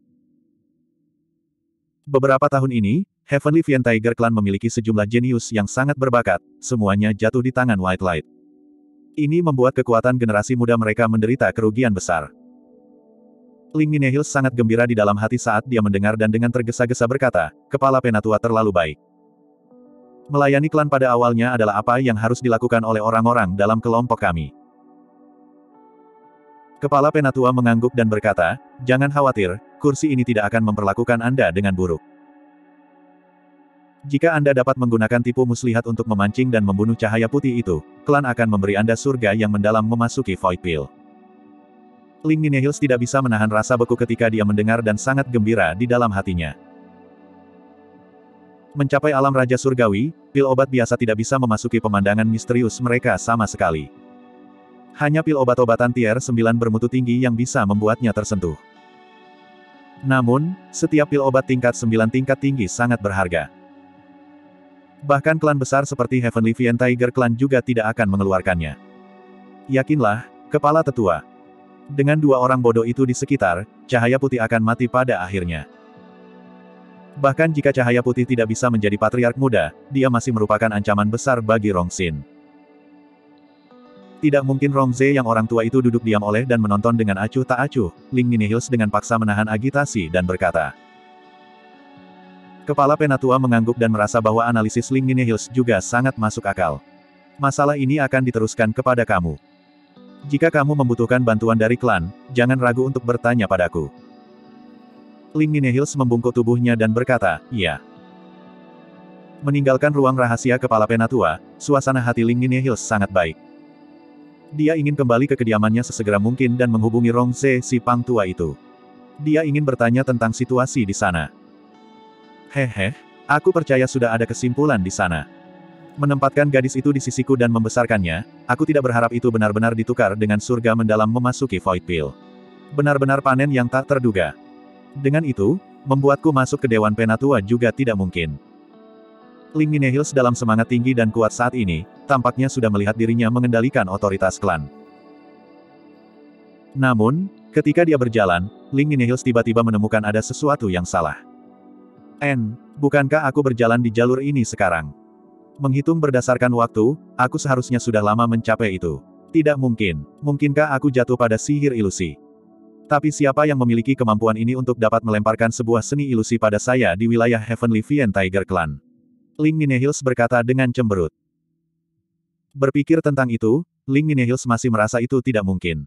Beberapa tahun ini, Heavenly Fiend Tiger Clan memiliki sejumlah jenius yang sangat berbakat, semuanya jatuh di tangan White Light. Ini membuat kekuatan generasi muda mereka menderita kerugian besar. Ling Mini Hills sangat gembira di dalam hati saat dia mendengar dan dengan tergesa-gesa berkata, kepala penatua terlalu baik. Melayani klan pada awalnya adalah apa yang harus dilakukan oleh orang-orang dalam kelompok kami. Kepala penatua mengangguk dan berkata, jangan khawatir, kursi ini tidak akan memperlakukan Anda dengan buruk. Jika Anda dapat menggunakan tipu muslihat untuk memancing dan membunuh cahaya putih itu, klan akan memberi Anda surga yang mendalam memasuki Void Peel. Ling Mini Hills tidak bisa menahan rasa beku ketika dia mendengar dan sangat gembira di dalam hatinya. Mencapai alam Raja Surgawi, pil obat biasa tidak bisa memasuki pemandangan misterius mereka sama sekali. Hanya pil obat-obatan tier sembilan bermutu tinggi yang bisa membuatnya tersentuh. Namun, setiap pil obat tingkat sembilan tingkat tinggi sangat berharga. Bahkan klan besar seperti Heavenly Fiend Tiger Clan juga tidak akan mengeluarkannya. Yakinlah, kepala tetua. Dengan dua orang bodoh itu di sekitar, cahaya putih akan mati pada akhirnya. Bahkan jika cahaya putih tidak bisa menjadi patriark muda, dia masih merupakan ancaman besar bagi Rongxin. Tidak mungkin Rongze yang orang tua itu duduk diam oleh dan menonton dengan acuh tak acuh. Ling Ninehills dengan paksa menahan agitasi dan berkata. Kepala Penatua mengangguk dan merasa bahwa analisis Ling Ninehills juga sangat masuk akal. Masalah ini akan diteruskan kepada kamu. Jika kamu membutuhkan bantuan dari klan, jangan ragu untuk bertanya padaku. Ling Ninehills membungkuk tubuhnya dan berkata, iya. Meninggalkan ruang rahasia Kepala Penatua, suasana hati Ling Ninehills sangat baik. Dia ingin kembali ke kediamannya sesegera mungkin dan menghubungi Rongze si Pang tua itu. Dia ingin bertanya tentang situasi di sana. Hehe, aku percaya sudah ada kesimpulan di sana. Menempatkan gadis itu di sisiku dan membesarkannya, aku tidak berharap itu benar-benar ditukar dengan surga mendalam memasuki Void Peel. Benar-benar panen yang tak terduga. Dengan itu, membuatku masuk ke Dewan Penatua juga tidak mungkin. Ling Ninehills dalam semangat tinggi dan kuat saat ini, tampaknya sudah melihat dirinya mengendalikan otoritas klan. Namun, ketika dia berjalan, Ling Ninehills tiba-tiba menemukan ada sesuatu yang salah. En, bukankah aku berjalan di jalur ini sekarang? Menghitung berdasarkan waktu, aku seharusnya sudah lama mencapai itu. Tidak mungkin. Mungkinkah aku jatuh pada sihir ilusi? Tapi siapa yang memiliki kemampuan ini untuk dapat melemparkan sebuah seni ilusi pada saya di wilayah Heavenly Vien Tiger Clan? Ling Ninehills berkata dengan cemberut. Berpikir tentang itu, Ling Ninehills masih merasa itu tidak mungkin.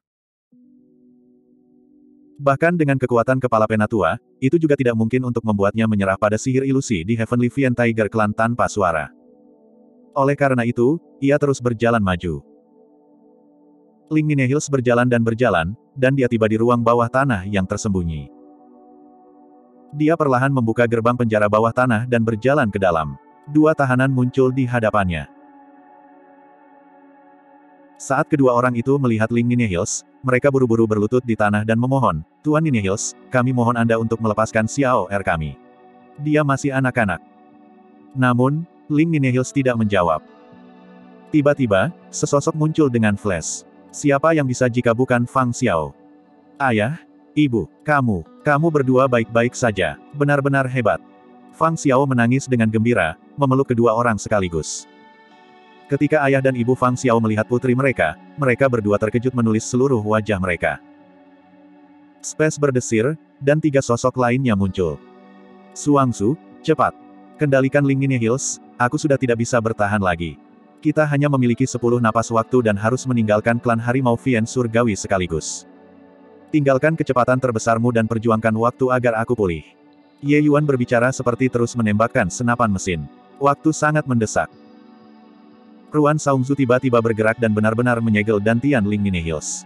Bahkan dengan kekuatan Kepala Penatua, itu juga tidak mungkin untuk membuatnya menyerah pada sihir ilusi di Heavenly Vien Tiger Clan tanpa suara. Oleh karena itu, ia terus berjalan maju. Ling Ninehills berjalan dan berjalan, dan dia tiba di ruang bawah tanah yang tersembunyi. Dia perlahan membuka gerbang penjara bawah tanah dan berjalan ke dalam. Dua tahanan muncul di hadapannya. Saat kedua orang itu melihat Ling Ninehills, mereka buru-buru berlutut di tanah dan memohon, Tuan Ninehills, kami mohon Anda untuk melepaskan Xiao Er kami. Dia masih anak-anak. Namun, Ling Ninehills tidak menjawab. Tiba-tiba, sesosok muncul dengan flash. Siapa yang bisa jika bukan Fang Xiao? Ayah, Ibu, kamu, kamu berdua baik-baik saja, benar-benar hebat. Fang Xiao menangis dengan gembira, memeluk kedua orang sekaligus. Ketika ayah dan ibu Fang Xiao melihat putri mereka, mereka berdua terkejut menulis seluruh wajah mereka. Space berdesir, dan tiga sosok lainnya muncul. Suangsu, cepat. Kendalikan Ling Ninehills, aku sudah tidak bisa bertahan lagi. Kita hanya memiliki sepuluh napas waktu dan harus meninggalkan klan Harimau Vien Surgawi sekaligus. Tinggalkan kecepatan terbesarmu dan perjuangkan waktu agar aku pulih. Ye Yuan berbicara seperti terus menembakkan senapan mesin. Waktu sangat mendesak. Ruan Saungzu tiba-tiba bergerak dan benar-benar menyegel dantian Ling Ninehills.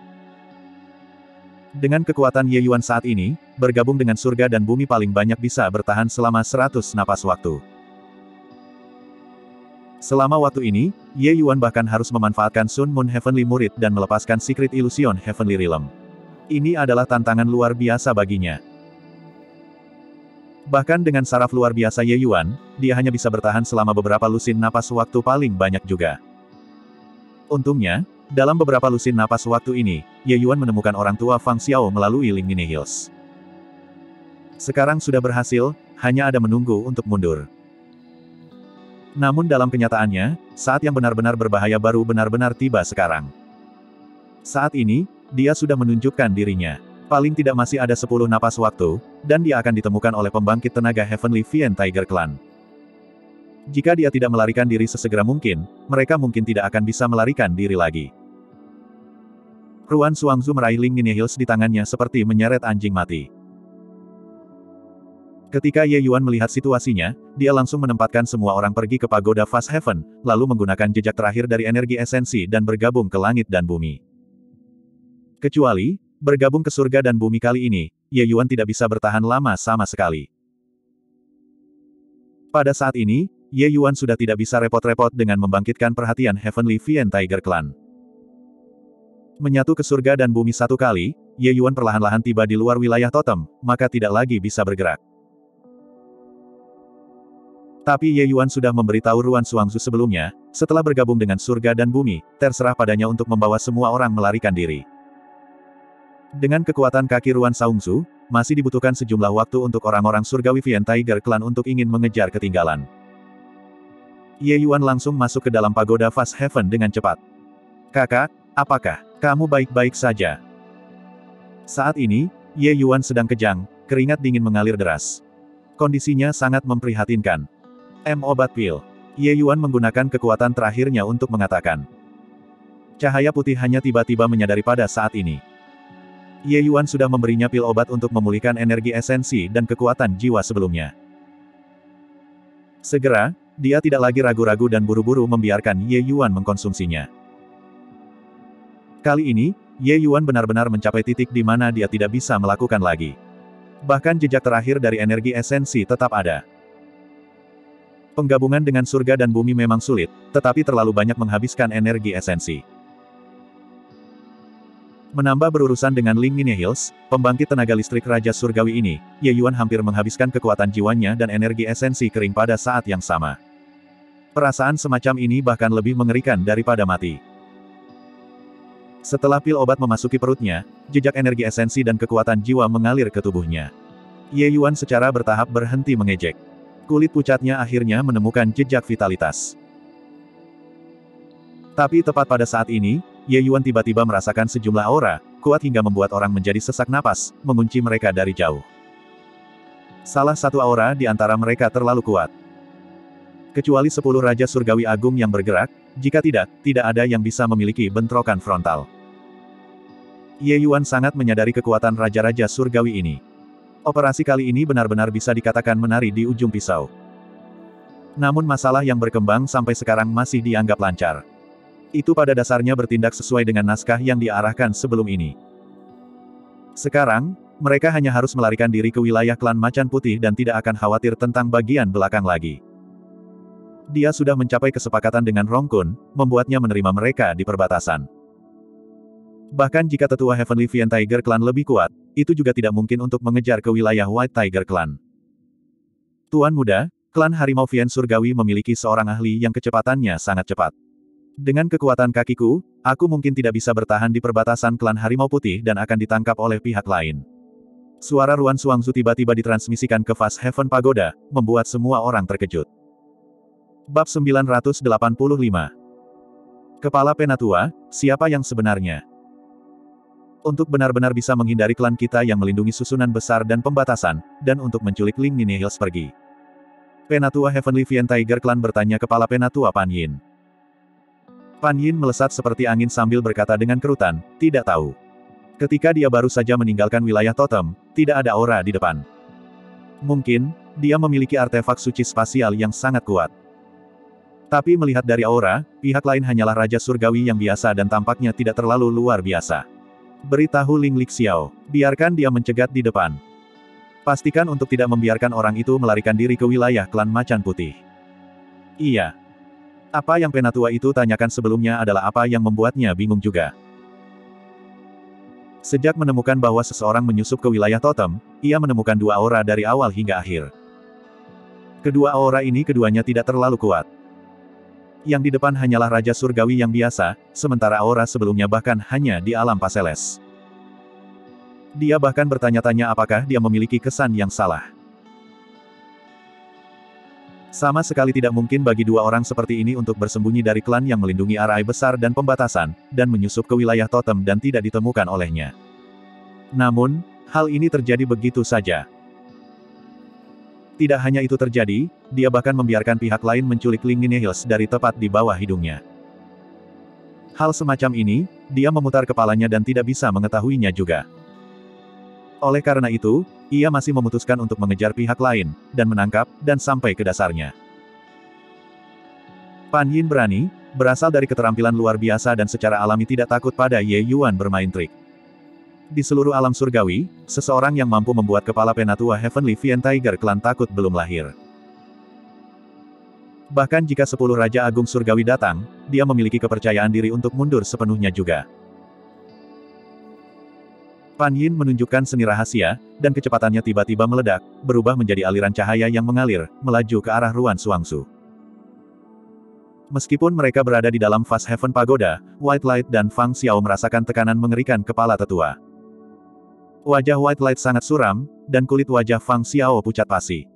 Dengan kekuatan Ye Yuan saat ini, bergabung dengan surga dan bumi paling banyak bisa bertahan selama seratus napas waktu. Selama waktu ini, Ye Yuan bahkan harus memanfaatkan Sun Moon Heavenly Murid dan melepaskan Secret Illusion Heavenly Realm. Ini adalah tantangan luar biasa baginya. Bahkan dengan saraf luar biasa Ye Yuan, dia hanya bisa bertahan selama beberapa lusin napas waktu paling banyak juga. Untungnya, dalam beberapa lusin napas waktu ini, Ye Yuan menemukan orang tua Fang Xiao melalui Ling Ninehills. Sekarang sudah berhasil, hanya ada menunggu untuk mundur. Namun dalam kenyataannya, saat yang benar-benar berbahaya baru benar-benar tiba sekarang. Saat ini, dia sudah menunjukkan dirinya. Paling tidak masih ada sepuluh napas waktu, dan dia akan ditemukan oleh pembangkit tenaga Heavenly Vien Tiger Clan. Jika dia tidak melarikan diri sesegera mungkin, mereka mungkin tidak akan bisa melarikan diri lagi. Ruan Suangzu meraih Ling Ninehills di tangannya seperti menyeret anjing mati. Ketika Ye Yuan melihat situasinya, dia langsung menempatkan semua orang pergi ke Pagoda Fast Heaven, lalu menggunakan jejak terakhir dari energi esensi dan bergabung ke langit dan bumi. Kecuali, bergabung ke surga dan bumi kali ini, Ye Yuan tidak bisa bertahan lama sama sekali. Pada saat ini, Ye Yuan sudah tidak bisa repot-repot dengan membangkitkan perhatian Heavenly Vien Tiger Clan. Menyatu ke surga dan bumi satu kali, Ye Yuan perlahan-lahan tiba di luar wilayah totem, maka tidak lagi bisa bergerak. Tapi Ye Yuan sudah memberitahu Ruan Suangzu sebelumnya, setelah bergabung dengan surga dan bumi, terserah padanya untuk membawa semua orang melarikan diri. Dengan kekuatan kaki Ruan Saungzu, masih dibutuhkan sejumlah waktu untuk orang-orang surgawi Vien Tiger Clan untuk ingin mengejar ketinggalan. Ye Yuan langsung masuk ke dalam Pagoda Fast Heaven dengan cepat. Kakak, apakah kamu baik-baik saja? Saat ini, Ye Yuan sedang kejang, keringat dingin mengalir deras. Kondisinya sangat memprihatinkan. M obat pil. Ye Yuan menggunakan kekuatan terakhirnya untuk mengatakan. Cahaya putih hanya tiba-tiba menyadari pada saat ini. Ye Yuan sudah memberinya pil obat untuk memulihkan energi esensi dan kekuatan jiwa sebelumnya. Segera, dia tidak lagi ragu-ragu dan buru-buru membiarkan Ye Yuan mengkonsumsinya. Kali ini, Ye Yuan benar-benar mencapai titik di mana dia tidak bisa melakukan lagi. Bahkan jejak terakhir dari energi esensi tetap ada. Penggabungan dengan surga dan bumi memang sulit, tetapi terlalu banyak menghabiskan energi esensi. Menambah berurusan dengan Ling Mine Hills, pembangkit tenaga listrik Raja Surgawi ini, Ye Yuan hampir menghabiskan kekuatan jiwanya dan energi esensi kering pada saat yang sama. Perasaan semacam ini bahkan lebih mengerikan daripada mati. Setelah pil obat memasuki perutnya, jejak energi esensi dan kekuatan jiwa mengalir ke tubuhnya. Ye Yuan secara bertahap berhenti mengejek. Kulit pucatnya akhirnya menemukan jejak vitalitas. Tapi tepat pada saat ini, Ye Yuan tiba-tiba merasakan sejumlah aura, kuat hingga membuat orang menjadi sesak napas, mengunci mereka dari jauh. Salah satu aura di antara mereka terlalu kuat. Kecuali sepuluh Raja Surgawi Agung yang bergerak, jika tidak, tidak ada yang bisa memiliki bentrokan frontal. Ye Yuan sangat menyadari kekuatan Raja-Raja Surgawi ini. Operasi kali ini benar-benar bisa dikatakan menari di ujung pisau. Namun masalah yang berkembang sampai sekarang masih dianggap lancar. Itu pada dasarnya bertindak sesuai dengan naskah yang diarahkan sebelum ini. Sekarang, mereka hanya harus melarikan diri ke wilayah klan Macan Putih dan tidak akan khawatir tentang bagian belakang lagi. Dia sudah mencapai kesepakatan dengan Rong Kun, membuatnya menerima mereka di perbatasan. Bahkan jika tetua Heavenly Fiend Tiger Clan lebih kuat, itu juga tidak mungkin untuk mengejar ke wilayah White Tiger Clan. Tuan muda, klan Harimau Fiend Surgawi memiliki seorang ahli yang kecepatannya sangat cepat. Dengan kekuatan kakiku, aku mungkin tidak bisa bertahan di perbatasan klan Harimau Putih dan akan ditangkap oleh pihak lain. Suara Ruan Xuangzu tiba-tiba ditransmisikan ke Fast Heaven Pagoda, membuat semua orang terkejut. Bab sembilan ratus delapan puluh lima. Kepala Penatua, siapa yang sebenarnya? Untuk benar-benar bisa menghindari klan kita yang melindungi susunan besar dan pembatasan, dan untuk menculik Ling Mine Hills pergi. Penatua Heavenly Fiend Tiger Clan bertanya kepala Penatua Pan Yin. Pan Yin melesat seperti angin sambil berkata dengan kerutan, tidak tahu. Ketika dia baru saja meninggalkan wilayah totem, tidak ada aura di depan. Mungkin, dia memiliki artefak suci spasial yang sangat kuat. Tapi melihat dari aura, pihak lain hanyalah Raja Surgawi yang biasa dan tampaknya tidak terlalu luar biasa. Beritahu Ling Lixiao, biarkan dia mencegat di depan. Pastikan untuk tidak membiarkan orang itu melarikan diri ke wilayah klan Macan Putih. Iya. Apa yang Penatua itu tanyakan sebelumnya adalah apa yang membuatnya bingung juga. Sejak menemukan bahwa seseorang menyusup ke wilayah totem, ia menemukan dua aura dari awal hingga akhir. Kedua aura ini keduanya tidak terlalu kuat. Yang di depan hanyalah Raja Surgawi yang biasa, sementara aura sebelumnya bahkan hanya di alam Paseles. Dia bahkan bertanya-tanya apakah dia memiliki kesan yang salah. Sama sekali tidak mungkin bagi dua orang seperti ini untuk bersembunyi dari klan yang melindungi arai besar dan pembatasan, dan menyusup ke wilayah totem dan tidak ditemukan olehnya. Namun, hal ini terjadi begitu saja. Tidak hanya itu terjadi, dia bahkan membiarkan pihak lain menculik Ling Mine Hills dari tepat di bawah hidungnya. Hal semacam ini, dia memutar kepalanya dan tidak bisa mengetahuinya juga. Oleh karena itu, ia masih memutuskan untuk mengejar pihak lain, dan menangkap, dan sampai ke dasarnya. Pan Yin berani, berasal dari keterampilan luar biasa dan secara alami tidak takut pada Ye Yuan bermain trik. Di seluruh alam surgawi, seseorang yang mampu membuat kepala Penatua Heavenly Fiend Tiger Clan takut belum lahir. Bahkan jika sepuluh Raja Agung Surgawi datang, dia memiliki kepercayaan diri untuk mundur sepenuhnya juga. Pan Yin menunjukkan seni rahasia, dan kecepatannya tiba-tiba meledak, berubah menjadi aliran cahaya yang mengalir, melaju ke arah Ruan Xuangzu. Meskipun mereka berada di dalam Fast Heaven Pagoda, White Light dan Fang Xiao merasakan tekanan mengerikan kepala tetua. Wajah White Light sangat suram, dan kulit wajah Fang Xiao pucat pasi.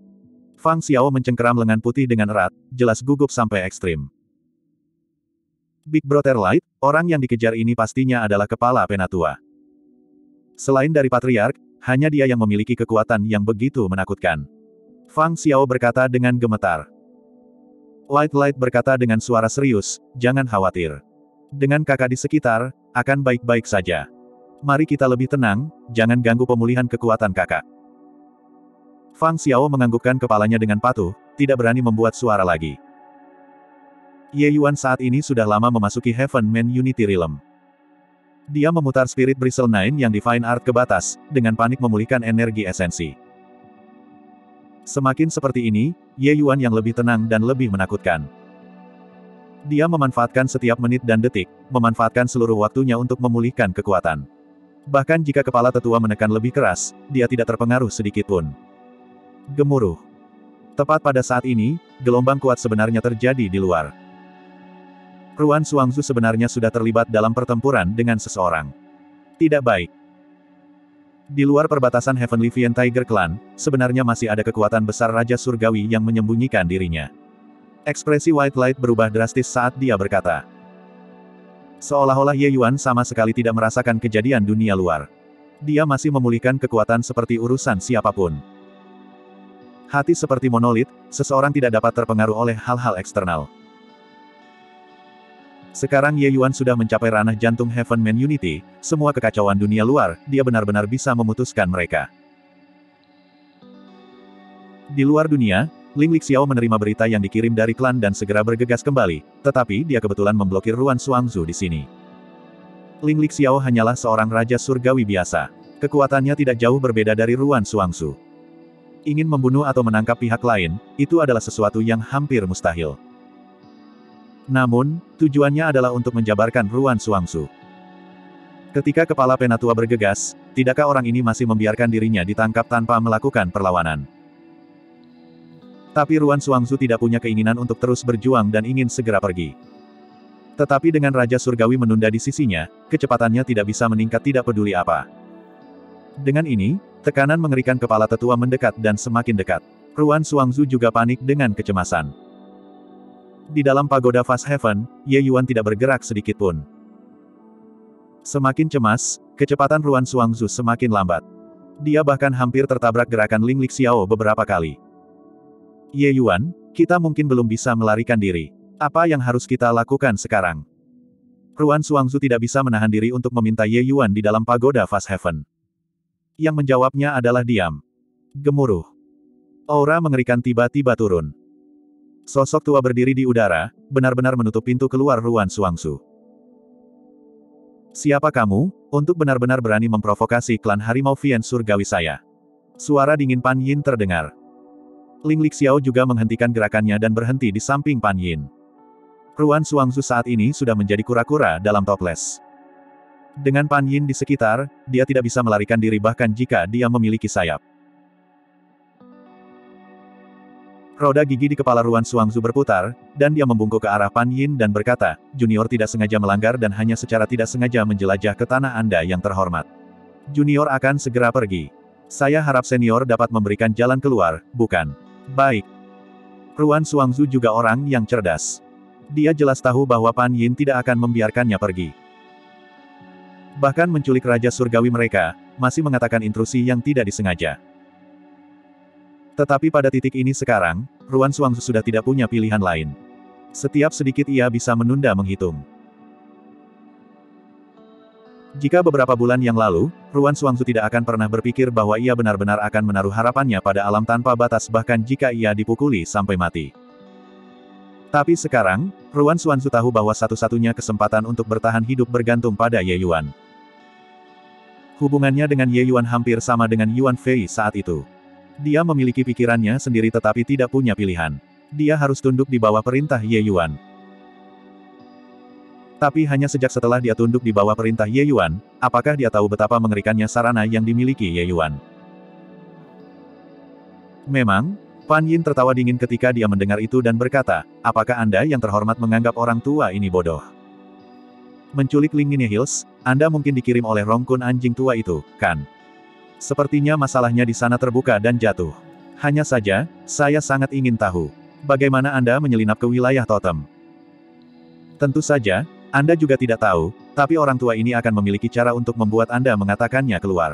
Fang Xiao mencengkeram lengan putih dengan erat, jelas gugup sampai ekstrim. Big Brother Light, orang yang dikejar ini pastinya adalah kepala penatua. Selain dari Patriark, hanya dia yang memiliki kekuatan yang begitu menakutkan. Fang Xiao berkata dengan gemetar. Light Light berkata dengan suara serius, jangan khawatir. Dengan kakak di sekitar, akan baik-baik saja. Mari kita lebih tenang, jangan ganggu pemulihan kekuatan kakak. Fang Xiao menganggukkan kepalanya dengan patuh, tidak berani membuat suara lagi. Ye Yuan saat ini sudah lama memasuki Heaven Man Unity Realm. Dia memutar Spirit Bristle Nine yang Divine Art ke batas, dengan panik memulihkan energi esensi. Semakin seperti ini, Ye Yuan yang lebih tenang dan lebih menakutkan. Dia memanfaatkan setiap menit dan detik, memanfaatkan seluruh waktunya untuk memulihkan kekuatan. Bahkan jika kepala tetua menekan lebih keras, dia tidak terpengaruh sedikit pun. Gemuruh. Tepat pada saat ini, gelombang kuat sebenarnya terjadi di luar. Ruan Xuangzu sebenarnya sudah terlibat dalam pertempuran dengan seseorang. Tidak baik. Di luar perbatasan Heavenly Fiend Tiger Clan, sebenarnya masih ada kekuatan besar Raja Surgawi yang menyembunyikan dirinya. Ekspresi White Light berubah drastis saat dia berkata. Seolah-olah Ye Yuan sama sekali tidak merasakan kejadian dunia luar. Dia masih memulihkan kekuatan seperti urusan siapapun. Hati seperti monolit, seseorang tidak dapat terpengaruh oleh hal-hal eksternal. Sekarang Ye Yuan sudah mencapai ranah jantung Heaven Man Unity, semua kekacauan dunia luar, dia benar-benar bisa memutuskan mereka. Di luar dunia, Ling Lixiao menerima berita yang dikirim dari klan dan segera bergegas kembali, tetapi dia kebetulan memblokir Ruan Xuangzu di sini. Ling Lixiao hanyalah seorang raja surgawi biasa. Kekuatannya tidak jauh berbeda dari Ruan Xuangzu. Ingin membunuh atau menangkap pihak lain, itu adalah sesuatu yang hampir mustahil. Namun, tujuannya adalah untuk menjabarkan Ruan Xuangzu. Ketika kepala penatua bergegas, tidakkah orang ini masih membiarkan dirinya ditangkap tanpa melakukan perlawanan? Tapi Ruan Xuangzu tidak punya keinginan untuk terus berjuang dan ingin segera pergi. Tetapi dengan Raja Surgawi menunda di sisinya, kecepatannya tidak bisa meningkat tidak peduli apa. Dengan ini, tekanan mengerikan kepala tetua mendekat dan semakin dekat. Ruan Xuangzu juga panik dengan kecemasan. Di dalam pagoda Fast Heaven, Ye Yuan tidak bergerak sedikit pun. Semakin cemas, kecepatan Ruan Xuangzu semakin lambat. Dia bahkan hampir tertabrak gerakan Ling Lixiao beberapa kali. Ye Yuan, kita mungkin belum bisa melarikan diri. Apa yang harus kita lakukan sekarang? Ruan Xuangzu tidak bisa menahan diri untuk meminta Ye Yuan di dalam pagoda Fast Heaven. Yang menjawabnya adalah diam. Gemuruh. Aura mengerikan tiba-tiba turun. Sosok tua berdiri di udara, benar-benar menutup pintu keluar Ruan Xuangzu. Siapa kamu, untuk benar-benar berani memprovokasi klan Harimau Fiend Surgawi saya? Suara dingin Pan Yin terdengar. Ling Lixiao juga menghentikan gerakannya dan berhenti di samping Pan Yin. Ruan Xuangzu saat ini sudah menjadi kura-kura dalam toples. Dengan Pan Yin di sekitar, dia tidak bisa melarikan diri bahkan jika dia memiliki sayap. Roda gigi di kepala Ruan Xuangzu berputar, dan dia membungkuk ke arah Pan Yin dan berkata, Junior tidak sengaja melanggar dan hanya secara tidak sengaja menjelajah ke tanah Anda yang terhormat. Junior akan segera pergi. Saya harap senior dapat memberikan jalan keluar, bukan? Baik. Ruan Xuangzu juga orang yang cerdas. Dia jelas tahu bahwa Pan Yin tidak akan membiarkannya pergi. Bahkan menculik Raja Surgawi mereka, masih mengatakan intrusi yang tidak disengaja. Tetapi pada titik ini sekarang, Ruan Xuangzu sudah tidak punya pilihan lain. Setiap sedikit ia bisa menunda menghitung. Jika beberapa bulan yang lalu, Ruan Xuangzu tidak akan pernah berpikir bahwa ia benar-benar akan menaruh harapannya pada alam tanpa batas bahkan jika ia dipukuli sampai mati. Tapi sekarang, Ruan Xuangzu tahu bahwa satu-satunya kesempatan untuk bertahan hidup bergantung pada Ye Yuan. Hubungannya dengan Ye Yuan hampir sama dengan Yuan Fei saat itu. Dia memiliki pikirannya sendiri tetapi tidak punya pilihan. Dia harus tunduk di bawah perintah Ye Yuan. Tapi hanya sejak setelah dia tunduk di bawah perintah Ye Yuan, apakah dia tahu betapa mengerikannya sarana yang dimiliki Ye Yuan? Memang, Pan Yin tertawa dingin ketika dia mendengar itu dan berkata, apakah Anda yang terhormat menganggap orang tua ini bodoh? Menculik Ling Nihils, Anda mungkin dikirim oleh Rongkun anjing tua itu, kan? Sepertinya masalahnya di sana terbuka dan jatuh. Hanya saja, saya sangat ingin tahu. Bagaimana Anda menyelinap ke wilayah totem? Tentu saja, Anda juga tidak tahu, tapi orang tua ini akan memiliki cara untuk membuat Anda mengatakannya keluar.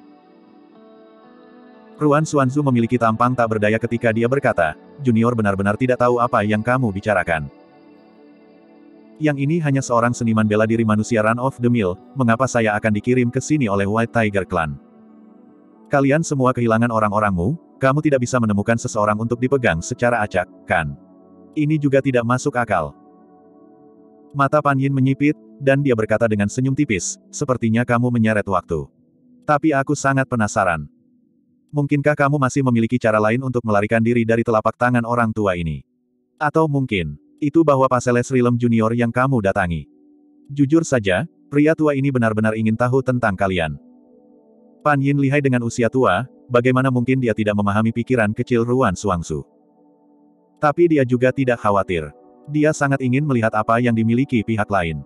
Ruan Xuanzu memiliki tampang tak berdaya ketika dia berkata, Junior benar-benar tidak tahu apa yang kamu bicarakan. Yang ini hanya seorang seniman bela diri manusia run of the mill, mengapa saya akan dikirim ke sini oleh White Tiger Clan? Kalian semua kehilangan orang-orangmu, kamu tidak bisa menemukan seseorang untuk dipegang secara acak, kan? Ini juga tidak masuk akal. Mata Pan Yin menyipit, dan dia berkata dengan senyum tipis, sepertinya kamu menyeret waktu. Tapi aku sangat penasaran. Mungkinkah kamu masih memiliki cara lain untuk melarikan diri dari telapak tangan orang tua ini? Atau mungkin, itu bahwa Passeles Realm Junior yang kamu datangi. Jujur saja, pria tua ini benar-benar ingin tahu tentang kalian. Pan Yin lihai dengan usia tua, bagaimana mungkin dia tidak memahami pikiran kecil Ruan Xuanzu. Tapi dia juga tidak khawatir. Dia sangat ingin melihat apa yang dimiliki pihak lain.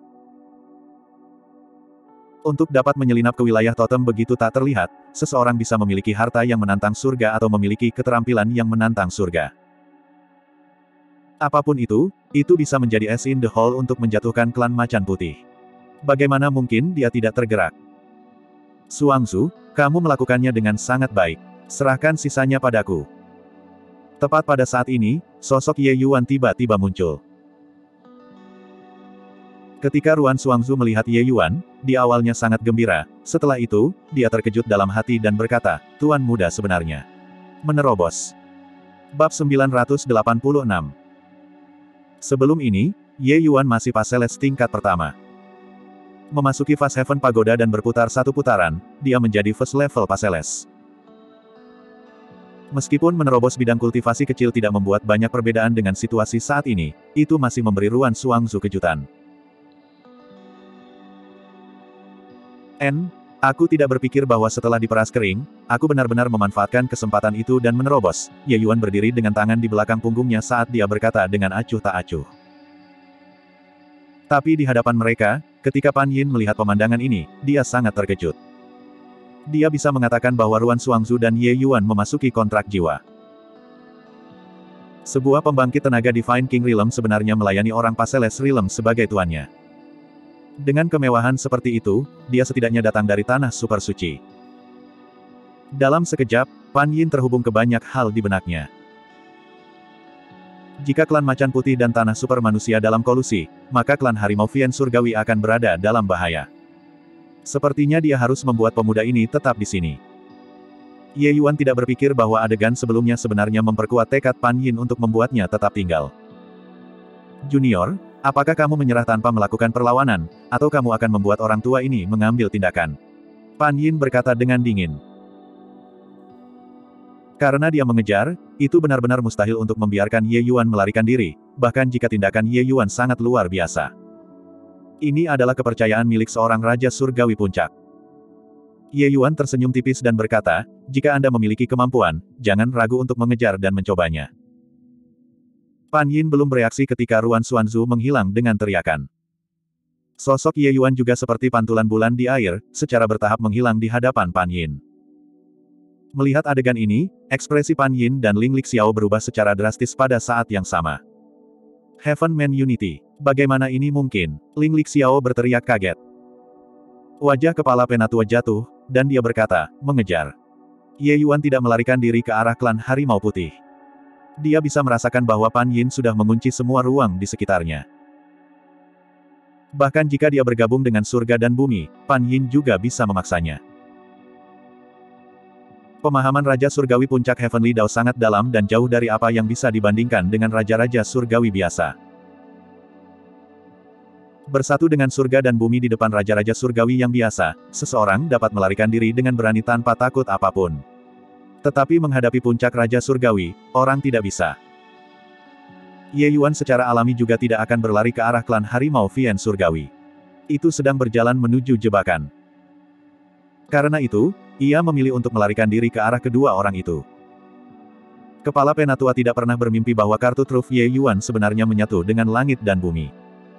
Untuk dapat menyelinap ke wilayah totem begitu tak terlihat, seseorang bisa memiliki harta yang menantang surga atau memiliki keterampilan yang menantang surga. Apapun itu, itu bisa menjadi as in the hole untuk menjatuhkan klan Macan Putih. Bagaimana mungkin dia tidak tergerak? Xuanzu, kamu melakukannya dengan sangat baik. Serahkan sisanya padaku. Tepat pada saat ini, sosok Ye Yuan tiba-tiba muncul. Ketika Ruan Xuanzu melihat Ye Yuan, dia awalnya sangat gembira, setelah itu, dia terkejut dalam hati dan berkata, Tuan muda sebenarnya. Menerobos. Bab sembilan ratus delapan puluh enam. Sebelum ini, Ye Yuan masih Passeles tingkat pertama. Memasuki Fast Heaven Pagoda dan berputar satu putaran, dia menjadi first level Passeles. Meskipun menerobos bidang kultivasi kecil tidak membuat banyak perbedaan dengan situasi saat ini, itu masih memberi Ruan Xuanzu kejutan. N. Aku tidak berpikir bahwa setelah diperas kering, aku benar-benar memanfaatkan kesempatan itu dan menerobos. Ye Yuan berdiri dengan tangan di belakang punggungnya saat dia berkata dengan acuh tak acuh. Tapi di hadapan mereka, ketika Pan Yin melihat pemandangan ini, dia sangat terkejut. Dia bisa mengatakan bahwa Ruan Xuanzu dan Ye Yuan memasuki kontrak jiwa. Sebuah pembangkit tenaga Divine King Realm sebenarnya melayani orang Passeles Realm sebagai tuannya. Dengan kemewahan seperti itu, dia setidaknya datang dari tanah super suci. Dalam sekejap, Pan Yin terhubung ke banyak hal di benaknya. Jika klan Macan Putih dan tanah super manusia dalam kolusi, maka klan Harimau Vien Surgawi akan berada dalam bahaya. Sepertinya dia harus membuat pemuda ini tetap di sini. Ye Yuan tidak berpikir bahwa adegan sebelumnya sebenarnya memperkuat tekad Pan Yin untuk membuatnya tetap tinggal. Junior, apakah kamu menyerah tanpa melakukan perlawanan, atau kamu akan membuat orang tua ini mengambil tindakan? Pan Yin berkata dengan dingin. Karena dia mengejar, itu benar-benar mustahil untuk membiarkan Ye Yuan melarikan diri, bahkan jika tindakan Ye Yuan sangat luar biasa. Ini adalah kepercayaan milik seorang Raja Surgawi Puncak. Ye Yuan tersenyum tipis dan berkata, jika Anda memiliki kemampuan, jangan ragu untuk mengejar dan mencobanya. Pan Yin belum bereaksi ketika Ruan Xuanzu menghilang dengan teriakan. Sosok Ye Yuan juga seperti pantulan bulan di air, secara bertahap menghilang di hadapan Pan Yin. Melihat adegan ini, ekspresi Pan Yin dan Ling Lixiao berubah secara drastis pada saat yang sama. Heaven Man Unity. Bagaimana ini mungkin? Ling Lixiao berteriak kaget. Wajah kepala penatua jatuh, dan dia berkata, mengejar. Ye Yuan tidak melarikan diri ke arah klan Harimau Putih. Dia bisa merasakan bahwa Pan Yin sudah mengunci semua ruang di sekitarnya. Bahkan jika dia bergabung dengan surga dan bumi, Pan Yin juga bisa memaksanya. Pemahaman Raja Surgawi Puncak Heavenly Dao sangat dalam dan jauh dari apa yang bisa dibandingkan dengan Raja-Raja Surgawi biasa. Bersatu dengan surga dan bumi di depan Raja-Raja Surgawi yang biasa, seseorang dapat melarikan diri dengan berani tanpa takut apapun. Tetapi menghadapi puncak Raja Surgawi, orang tidak bisa. Ye Yuan secara alami juga tidak akan berlari ke arah klan Harimau Vien Surgawi. Itu sedang berjalan menuju jebakan. Karena itu, ia memilih untuk melarikan diri ke arah kedua orang itu. Kepala penatua tidak pernah bermimpi bahwa kartu truf Ye Yuan sebenarnya menyatu dengan langit dan bumi.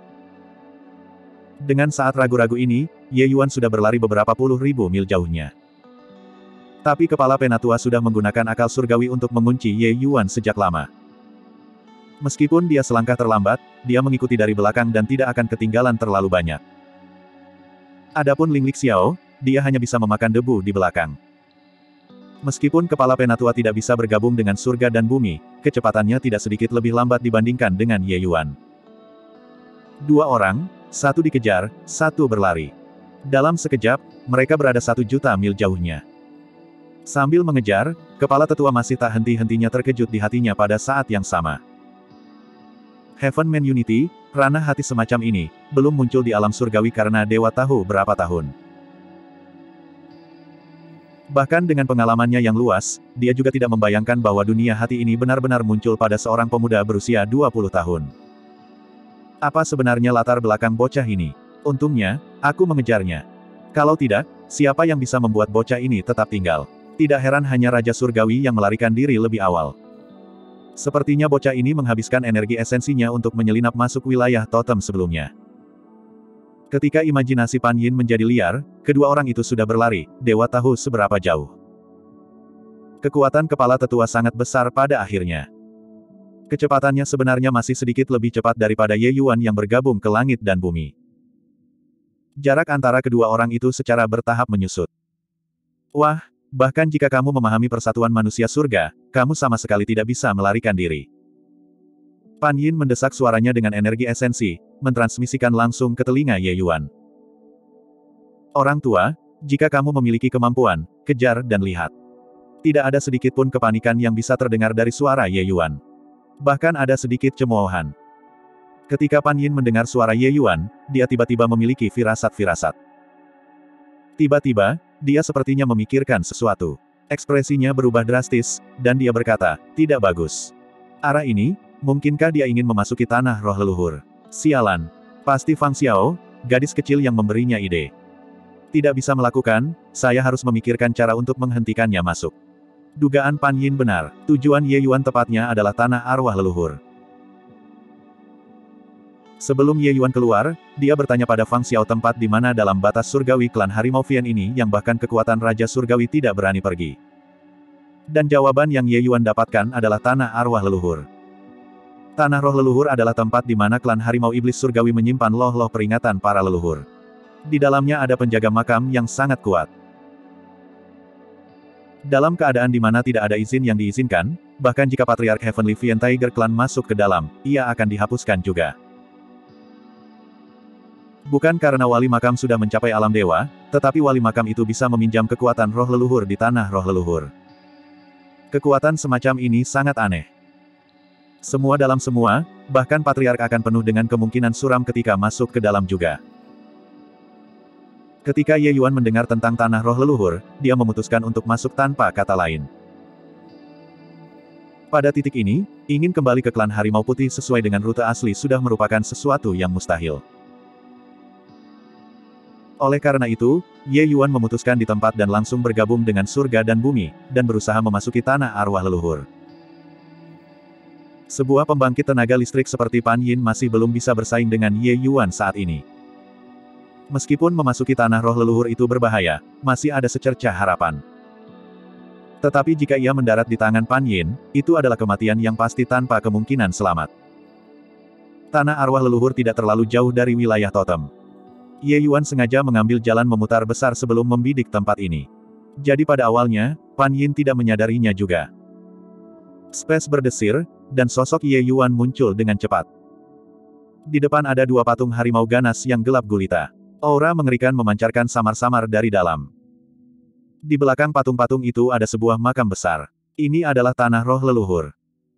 Dengan saat ragu-ragu ini, Ye Yuan sudah berlari beberapa puluh ribu mil jauhnya. Tapi kepala penatua sudah menggunakan akal surgawi untuk mengunci Ye Yuan sejak lama. Meskipun dia selangkah terlambat, dia mengikuti dari belakang dan tidak akan ketinggalan terlalu banyak. Adapun Ling Lixiao, dia hanya bisa memakan debu di belakang. Meskipun kepala penatua tidak bisa bergabung dengan surga dan bumi, kecepatannya tidak sedikit lebih lambat dibandingkan dengan Ye Yuan. Dua orang, satu dikejar, satu berlari. Dalam sekejap, mereka berada satu juta mil jauhnya. Sambil mengejar, kepala tetua masih tak henti-hentinya terkejut di hatinya pada saat yang sama. Heaven Man Unity, ranah hati semacam ini, belum muncul di alam surgawi karena dewa tahu berapa tahun. Bahkan dengan pengalamannya yang luas, dia juga tidak membayangkan bahwa dunia hati ini benar-benar muncul pada seorang pemuda berusia dua puluh tahun. Apa sebenarnya latar belakang bocah ini? Untungnya, aku mengejarnya. Kalau tidak, siapa yang bisa membuat bocah ini tetap tinggal? Tidak heran hanya Raja Surgawi yang melarikan diri lebih awal. Sepertinya bocah ini menghabiskan energi esensinya untuk menyelinap masuk wilayah totem sebelumnya. Ketika imajinasi Pan Yin menjadi liar, kedua orang itu sudah berlari, dewa tahu seberapa jauh. Kekuatan kepala tetua sangat besar pada akhirnya. Kecepatannya sebenarnya masih sedikit lebih cepat daripada Ye Yuan yang bergabung ke langit dan bumi. Jarak antara kedua orang itu secara bertahap menyusut. Wah, bahkan jika kamu memahami persatuan manusia surga, kamu sama sekali tidak bisa melarikan diri. Pan Yin mendesak suaranya dengan energi esensi, mentransmisikan langsung ke telinga Ye Yuan. Orang tua, jika kamu memiliki kemampuan, kejar dan lihat. Tidak ada sedikit pun kepanikan yang bisa terdengar dari suara Ye Yuan. Bahkan ada sedikit cemoohan. Ketika Pan Yin mendengar suara Ye Yuan, dia tiba-tiba memiliki firasat-firasat. Tiba-tiba, dia sepertinya memikirkan sesuatu. Ekspresinya berubah drastis, dan dia berkata, tidak bagus. Arah ini, mungkinkah dia ingin memasuki tanah roh leluhur? Sialan. Pasti Fang Xiao, gadis kecil yang memberinya ide. Tidak bisa melakukan, saya harus memikirkan cara untuk menghentikannya masuk. Dugaan Pan Yin benar, tujuan Ye Yuan tepatnya adalah tanah arwah leluhur. Sebelum Ye Yuan keluar, dia bertanya pada Fang Xiao tempat di mana dalam batas surgawi klan Harimau Fian ini yang bahkan kekuatan Raja Surgawi tidak berani pergi. Dan jawaban yang Ye Yuan dapatkan adalah tanah arwah leluhur. Tanah roh leluhur adalah tempat di mana klan Harimau Iblis Surgawi menyimpan loh-loh peringatan para leluhur. Di dalamnya ada penjaga makam yang sangat kuat. Dalam keadaan di mana tidak ada izin yang diizinkan, bahkan jika Patriark Heavenly Fian Tiger Clan masuk ke dalam, ia akan dihapuskan juga. Bukan karena wali makam sudah mencapai alam dewa, tetapi wali makam itu bisa meminjam kekuatan roh leluhur di tanah roh leluhur. Kekuatan semacam ini sangat aneh. Semua dalam semua, bahkan Patriark akan penuh dengan kemungkinan suram ketika masuk ke dalam juga. Ketika Ye Yuan mendengar tentang tanah roh leluhur, dia memutuskan untuk masuk tanpa kata lain. Pada titik ini, ingin kembali ke klan Harimau Putih sesuai dengan rute asli sudah merupakan sesuatu yang mustahil. Oleh karena itu, Ye Yuan memutuskan di tempat dan langsung bergabung dengan surga dan bumi, dan berusaha memasuki tanah arwah leluhur. Sebuah pembangkit tenaga listrik seperti Pan Yin masih belum bisa bersaing dengan Ye Yuan saat ini. Meskipun memasuki tanah roh leluhur itu berbahaya, masih ada secercah harapan. Tetapi jika ia mendarat di tangan Pan Yin, itu adalah kematian yang pasti tanpa kemungkinan selamat. Tanah arwah leluhur tidak terlalu jauh dari wilayah totem. Ye Yuan sengaja mengambil jalan memutar besar sebelum membidik tempat ini. Jadi pada awalnya, Pan Yin tidak menyadarinya juga. Space berdesir, dan sosok Ye Yuan muncul dengan cepat. Di depan ada dua patung harimau ganas yang gelap gulita. Aura mengerikan memancarkan samar-samar dari dalam. Di belakang patung-patung itu ada sebuah makam besar. Ini adalah tanah roh leluhur.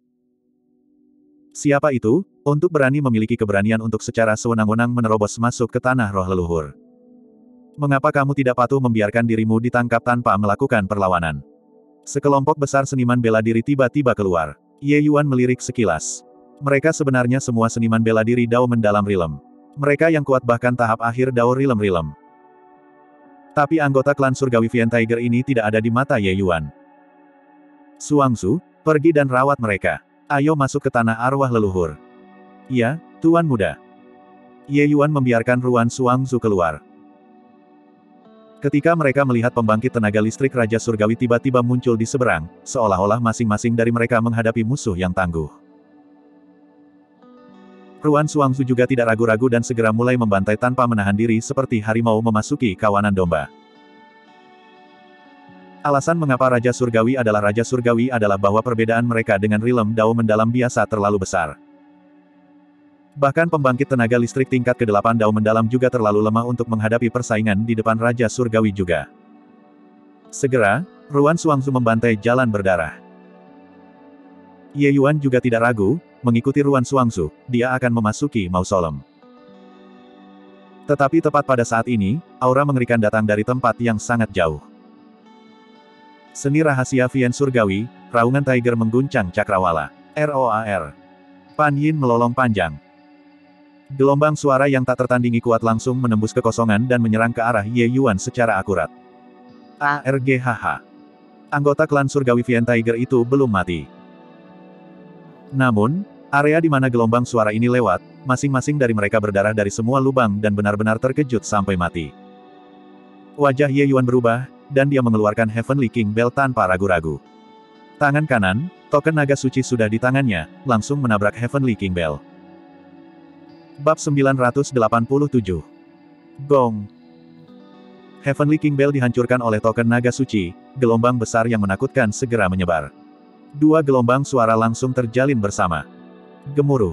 Siapa itu, untuk berani memiliki keberanian untuk secara sewenang-wenang menerobos masuk ke tanah roh leluhur? Mengapa kamu tidak patuh membiarkan dirimu ditangkap tanpa melakukan perlawanan? Sekelompok besar seniman bela diri tiba-tiba keluar. Ye Yuan melirik sekilas. Mereka sebenarnya semua seniman bela diri Dao mendalam Rilem. Mereka yang kuat bahkan tahap akhir Dao Rilem-Rilem. Tapi anggota klan surgawi Fian Tiger ini tidak ada di mata Ye Yuan. Suangzu, pergi dan rawat mereka. Ayo masuk ke tanah arwah leluhur. Iya, Tuan Muda. Ye Yuan membiarkan Ruan Suangzu keluar. Ketika mereka melihat pembangkit tenaga listrik Raja Surgawi tiba-tiba muncul di seberang, seolah-olah masing-masing dari mereka menghadapi musuh yang tangguh. Ruan Xuangzu juga tidak ragu-ragu dan segera mulai membantai tanpa menahan diri seperti harimau memasuki kawanan domba. Alasan mengapa Raja Surgawi adalah Raja Surgawi adalah bahwa perbedaan mereka dengan Rilem Dao mendalam biasa terlalu besar. Bahkan pembangkit tenaga listrik tingkat kedelapan Dao mendalam juga terlalu lemah untuk menghadapi persaingan di depan Raja Surgawi juga. Segera, Ruan Xuangzu membantai jalan berdarah. Ye Yuan juga tidak ragu, mengikuti Ruan Xuangzu, dia akan memasuki mausolem. Tetapi tepat pada saat ini, aura mengerikan datang dari tempat yang sangat jauh. Seni rahasia Vian Surgawi, raungan Tiger mengguncang cakrawala. ROAR. Pan Yin melolong panjang. Gelombang suara yang tak tertandingi kuat langsung menembus kekosongan dan menyerang ke arah Ye Yuan secara akurat. ARGHH. Anggota klan Surgawi Vian Tiger itu belum mati. Namun, area di mana gelombang suara ini lewat, masing-masing dari mereka berdarah dari semua lubang dan benar-benar terkejut sampai mati. Wajah Ye Yuan berubah, dan dia mengeluarkan Heavenly King Bell tanpa ragu-ragu. Tangan kanan, token naga suci sudah di tangannya, langsung menabrak Heavenly King Bell. Bab sembilan ratus delapan puluh tujuh. Gong. Heavenly King Bell dihancurkan oleh token naga suci, gelombang besar yang menakutkan segera menyebar. Dua gelombang suara langsung terjalin bersama. Gemuruh.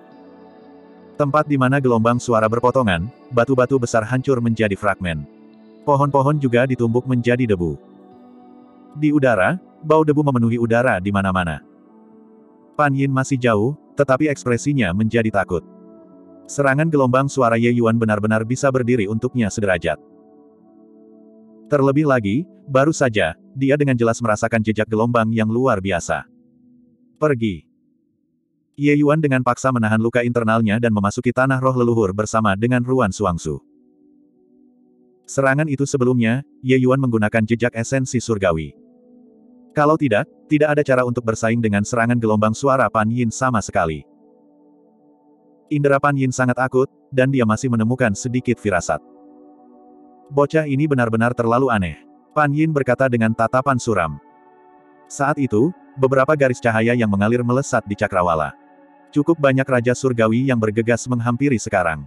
Tempat di mana gelombang suara berpotongan, batu-batu besar hancur menjadi fragmen. Pohon-pohon juga ditumbuk menjadi debu. Di udara, bau debu memenuhi udara di mana-mana. Pan Yin masih jauh, tetapi ekspresinya menjadi takut. Serangan gelombang suara Ye Yuan benar-benar bisa berdiri untuknya sederajat. Terlebih lagi, baru saja, dia dengan jelas merasakan jejak gelombang yang luar biasa. Pergi. Ye Yuan dengan paksa menahan luka internalnya dan memasuki tanah roh leluhur bersama dengan Ruan Xuangzu. Serangan itu sebelumnya, Ye Yuan menggunakan jejak esensi surgawi. Kalau tidak, tidak ada cara untuk bersaing dengan serangan gelombang suara Pan Yin sama sekali. Indera Pan Yin sangat akut, dan dia masih menemukan sedikit firasat. Bocah ini benar-benar terlalu aneh. Pan Yin berkata dengan tatapan suram. Saat itu, beberapa garis cahaya yang mengalir melesat di cakrawala. Cukup banyak Raja Surgawi yang bergegas menghampiri sekarang.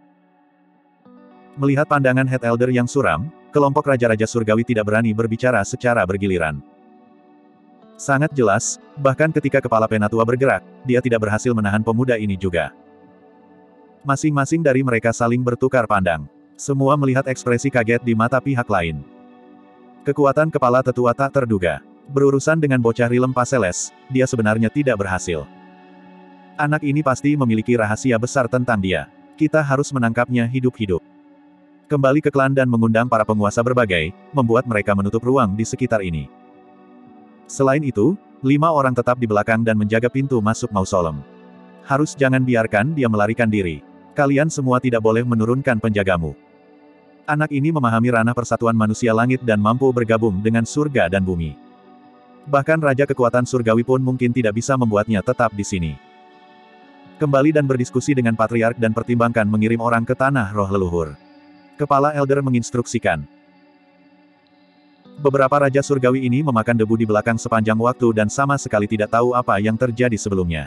Melihat pandangan Head Elder yang suram, kelompok Raja-Raja Surgawi tidak berani berbicara secara bergiliran. Sangat jelas, bahkan ketika kepala penatua bergerak, dia tidak berhasil menahan pemuda ini juga. Masing-masing dari mereka saling bertukar pandang. Semua melihat ekspresi kaget di mata pihak lain. Kekuatan kepala tetua tak terduga. Berurusan dengan bocah Rilem Paseles, dia sebenarnya tidak berhasil. Anak ini pasti memiliki rahasia besar tentang dia. Kita harus menangkapnya hidup-hidup. Kembali ke klan dan mengundang para penguasa berbagai, membuat mereka menutup ruang di sekitar ini. Selain itu, lima orang tetap di belakang dan menjaga pintu masuk mausolem. Harus jangan biarkan dia melarikan diri. Kalian semua tidak boleh menurunkan penjagamu. Anak ini memahami ranah persatuan manusia langit dan mampu bergabung dengan surga dan bumi. Bahkan Raja Kekuatan Surgawi pun mungkin tidak bisa membuatnya tetap di sini. Kembali dan berdiskusi dengan Patriark dan pertimbangkan mengirim orang ke tanah roh leluhur. Kepala Elder menginstruksikan. Beberapa Raja Surgawi ini memakan debu di belakang sepanjang waktu dan sama sekali tidak tahu apa yang terjadi sebelumnya.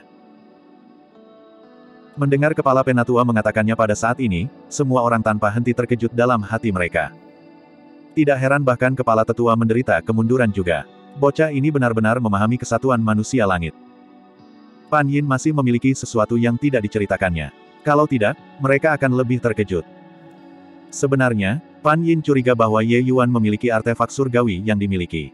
Mendengar kepala penatua mengatakannya pada saat ini, semua orang tanpa henti terkejut dalam hati mereka. Tidak heran bahkan kepala tetua menderita kemunduran juga. Bocah ini benar-benar memahami kesatuan manusia langit. Pan Yin masih memiliki sesuatu yang tidak diceritakannya. Kalau tidak, mereka akan lebih terkejut. Sebenarnya, Pan Yin curiga bahwa Ye Yuan memiliki artefak surgawi yang dimiliki.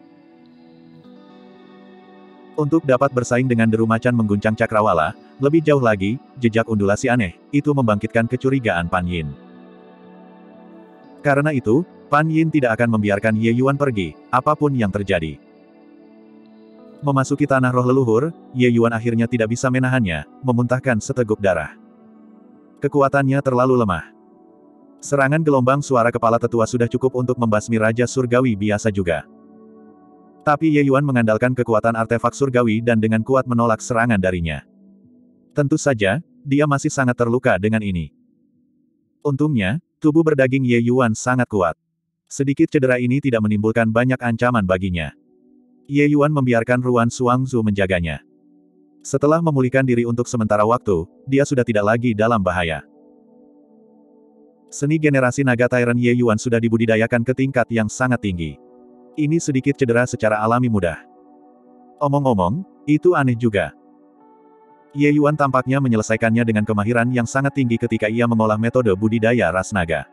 Untuk dapat bersaing dengan deru macan mengguncang cakrawala, lebih jauh lagi, jejak undulasi aneh, itu membangkitkan kecurigaan Pan Yin. Karena itu, Pan Yin tidak akan membiarkan Ye Yuan pergi, apapun yang terjadi. Memasuki tanah roh leluhur, Ye Yuan akhirnya tidak bisa menahannya, memuntahkan seteguk darah. Kekuatannya terlalu lemah. Serangan gelombang suara kepala tetua sudah cukup untuk membasmi Raja Surgawi biasa juga. Tapi Ye Yuan mengandalkan kekuatan artefak surgawi dan dengan kuat menolak serangan darinya. Tentu saja, dia masih sangat terluka dengan ini. Untungnya, tubuh berdaging Ye Yuan sangat kuat. Sedikit cedera ini tidak menimbulkan banyak ancaman baginya. Ye Yuan membiarkan Ruan Xuangzu menjaganya. Setelah memulihkan diri untuk sementara waktu, dia sudah tidak lagi dalam bahaya. Seni generasi naga Tyrant Ye Yuan sudah dibudidayakan ke tingkat yang sangat tinggi. Ini sedikit cedera secara alami mudah. Omong-omong, itu aneh juga. Ye Yuan tampaknya menyelesaikannya dengan kemahiran yang sangat tinggi ketika ia mengolah metode budidaya ras naga.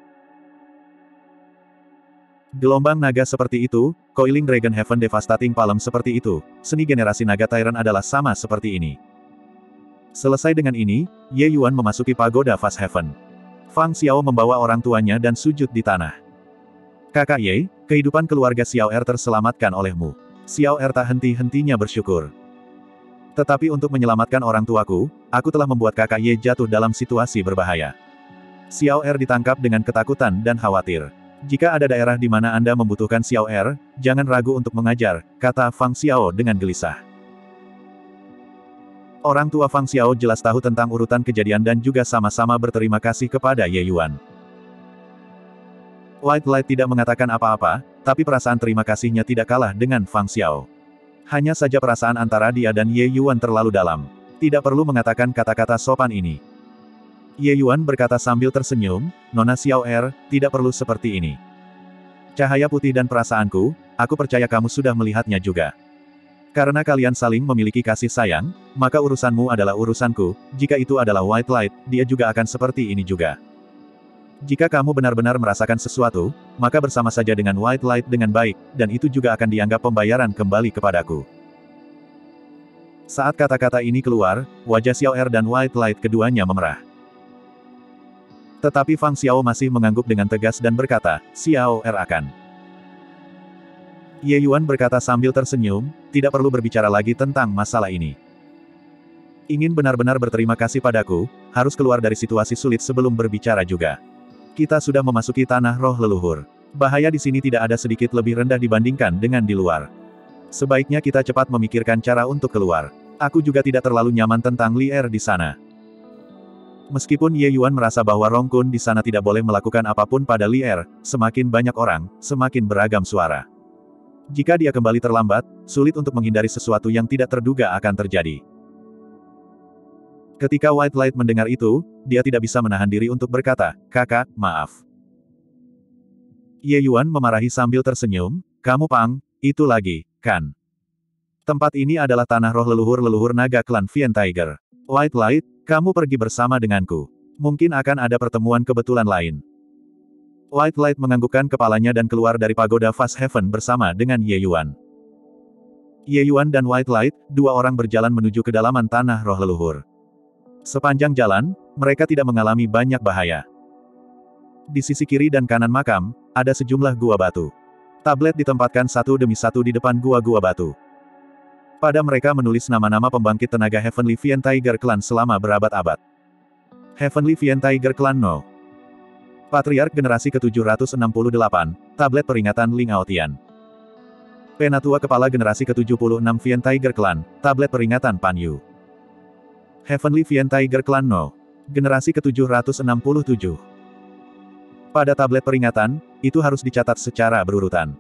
Gelombang naga seperti itu, Coiling Dragon Heaven Devastating Palm seperti itu, seni generasi naga Tyrant adalah sama seperti ini. Selesai dengan ini, Ye Yuan memasuki pagoda Fast Heaven. Fang Xiao membawa orang tuanya dan sujud di tanah. Kakak Ye, kehidupan keluarga Xiao Er terselamatkan olehmu. Xiao Er tak henti-hentinya bersyukur. Tetapi untuk menyelamatkan orang tuaku, aku telah membuat kakak Ye jatuh dalam situasi berbahaya. Xiao Er ditangkap dengan ketakutan dan khawatir. Jika ada daerah di mana Anda membutuhkan Xiao Er, jangan ragu untuk mengajar, kata Fang Xiao dengan gelisah. Orang tua Fang Xiao jelas tahu tentang urutan kejadian dan juga sama-sama berterima kasih kepada Ye Yuan. White Light tidak mengatakan apa-apa, tapi perasaan terima kasihnya tidak kalah dengan Fang Xiao. Hanya saja perasaan antara dia dan Ye Yuan terlalu dalam. Tidak perlu mengatakan kata-kata sopan ini. Ye Yuan berkata sambil tersenyum, Nona Xiao Er, tidak perlu seperti ini. Cahaya putih dan perasaanku, aku percaya kamu sudah melihatnya juga. Karena kalian saling memiliki kasih sayang, maka urusanmu adalah urusanku, jika itu adalah White Light, dia juga akan seperti ini juga. Jika kamu benar-benar merasakan sesuatu, maka bersama saja dengan White Light dengan baik, dan itu juga akan dianggap pembayaran kembali kepadaku. Saat kata-kata ini keluar, wajah Xiao Er dan White Light keduanya memerah. Tetapi Fang Xiao masih mengangguk dengan tegas dan berkata, Xiao Er akan. Ye Yuan berkata sambil tersenyum, tidak perlu berbicara lagi tentang masalah ini. Ingin benar-benar berterima kasih padaku, harus keluar dari situasi sulit sebelum berbicara juga. Kita sudah memasuki tanah roh leluhur. Bahaya di sini tidak ada sedikit lebih rendah dibandingkan dengan di luar. Sebaiknya kita cepat memikirkan cara untuk keluar. Aku juga tidak terlalu nyaman tentang Li Er di sana. Meskipun Ye Yuan merasa bahwa Rong Kun di sana tidak boleh melakukan apapun pada Li Er, semakin banyak orang, semakin beragam suara. Jika dia kembali terlambat, sulit untuk menghindari sesuatu yang tidak terduga akan terjadi. Ketika White Light mendengar itu, dia tidak bisa menahan diri untuk berkata, Kakak, maaf. Ye Yuan memarahi sambil tersenyum, kamu Pang, itu lagi, kan? Tempat ini adalah tanah roh leluhur-leluhur naga klan Vian Tiger. White Light, kamu pergi bersama denganku. Mungkin akan ada pertemuan kebetulan lain. White Light menganggukkan kepalanya dan keluar dari pagoda Fast Heaven bersama dengan Ye Yuan. Ye Yuan dan White Light, dua orang berjalan menuju kedalaman tanah roh leluhur. Sepanjang jalan, mereka tidak mengalami banyak bahaya. Di sisi kiri dan kanan makam, ada sejumlah gua batu. Tablet ditempatkan satu demi satu di depan gua-gua batu. Pada mereka menulis nama-nama pembangkit tenaga Heavenly Vian Tiger Clan selama berabad-abad. Heavenly Vian Tiger Clan No. Patriark generasi ke tujuh ratus enam puluh delapan, tablet peringatan Ling Aotian. Penatua kepala generasi ke tujuh puluh enam Vian Tiger Clan, tablet peringatan Pan Yu. Heavenly Vian Tiger Clan No. Generasi ke tujuh ratus enam puluh tujuh. Pada tablet peringatan, itu harus dicatat secara berurutan.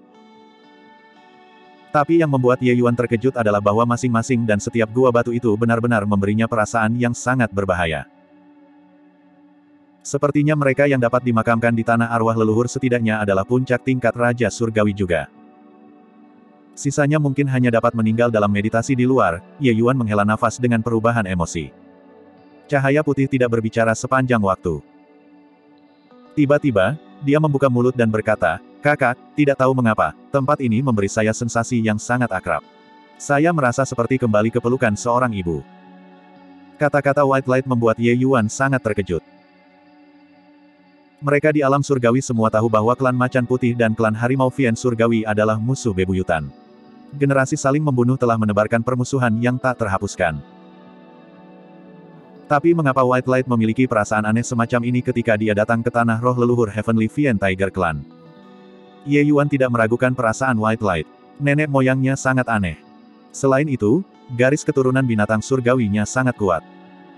Tapi yang membuat Ye Yuan terkejut adalah bahwa masing-masing dan setiap gua batu itu benar-benar memberinya perasaan yang sangat berbahaya. Sepertinya mereka yang dapat dimakamkan di tanah arwah leluhur setidaknya adalah puncak tingkat Raja Surgawi juga. Sisanya mungkin hanya dapat meninggal dalam meditasi di luar, Ye Yuan menghela nafas dengan perubahan emosi. Cahaya putih tidak berbicara sepanjang waktu. Tiba-tiba, dia membuka mulut dan berkata, Kakak, tidak tahu mengapa, tempat ini memberi saya sensasi yang sangat akrab. Saya merasa seperti kembali ke pelukan seorang ibu. Kata-kata White Light membuat Ye Yuan sangat terkejut. Mereka di alam surgawi semua tahu bahwa klan Macan Putih dan klan Harimau Vian Surgawi adalah musuh bebuyutan. Generasi saling membunuh telah menebarkan permusuhan yang tak terhapuskan. Tapi mengapa White Light memiliki perasaan aneh semacam ini ketika dia datang ke tanah roh leluhur Heavenly Vian Tiger Clan? Ye Yuan tidak meragukan perasaan White Light. Nenek moyangnya sangat aneh. Selain itu, garis keturunan binatang surgawinya sangat kuat.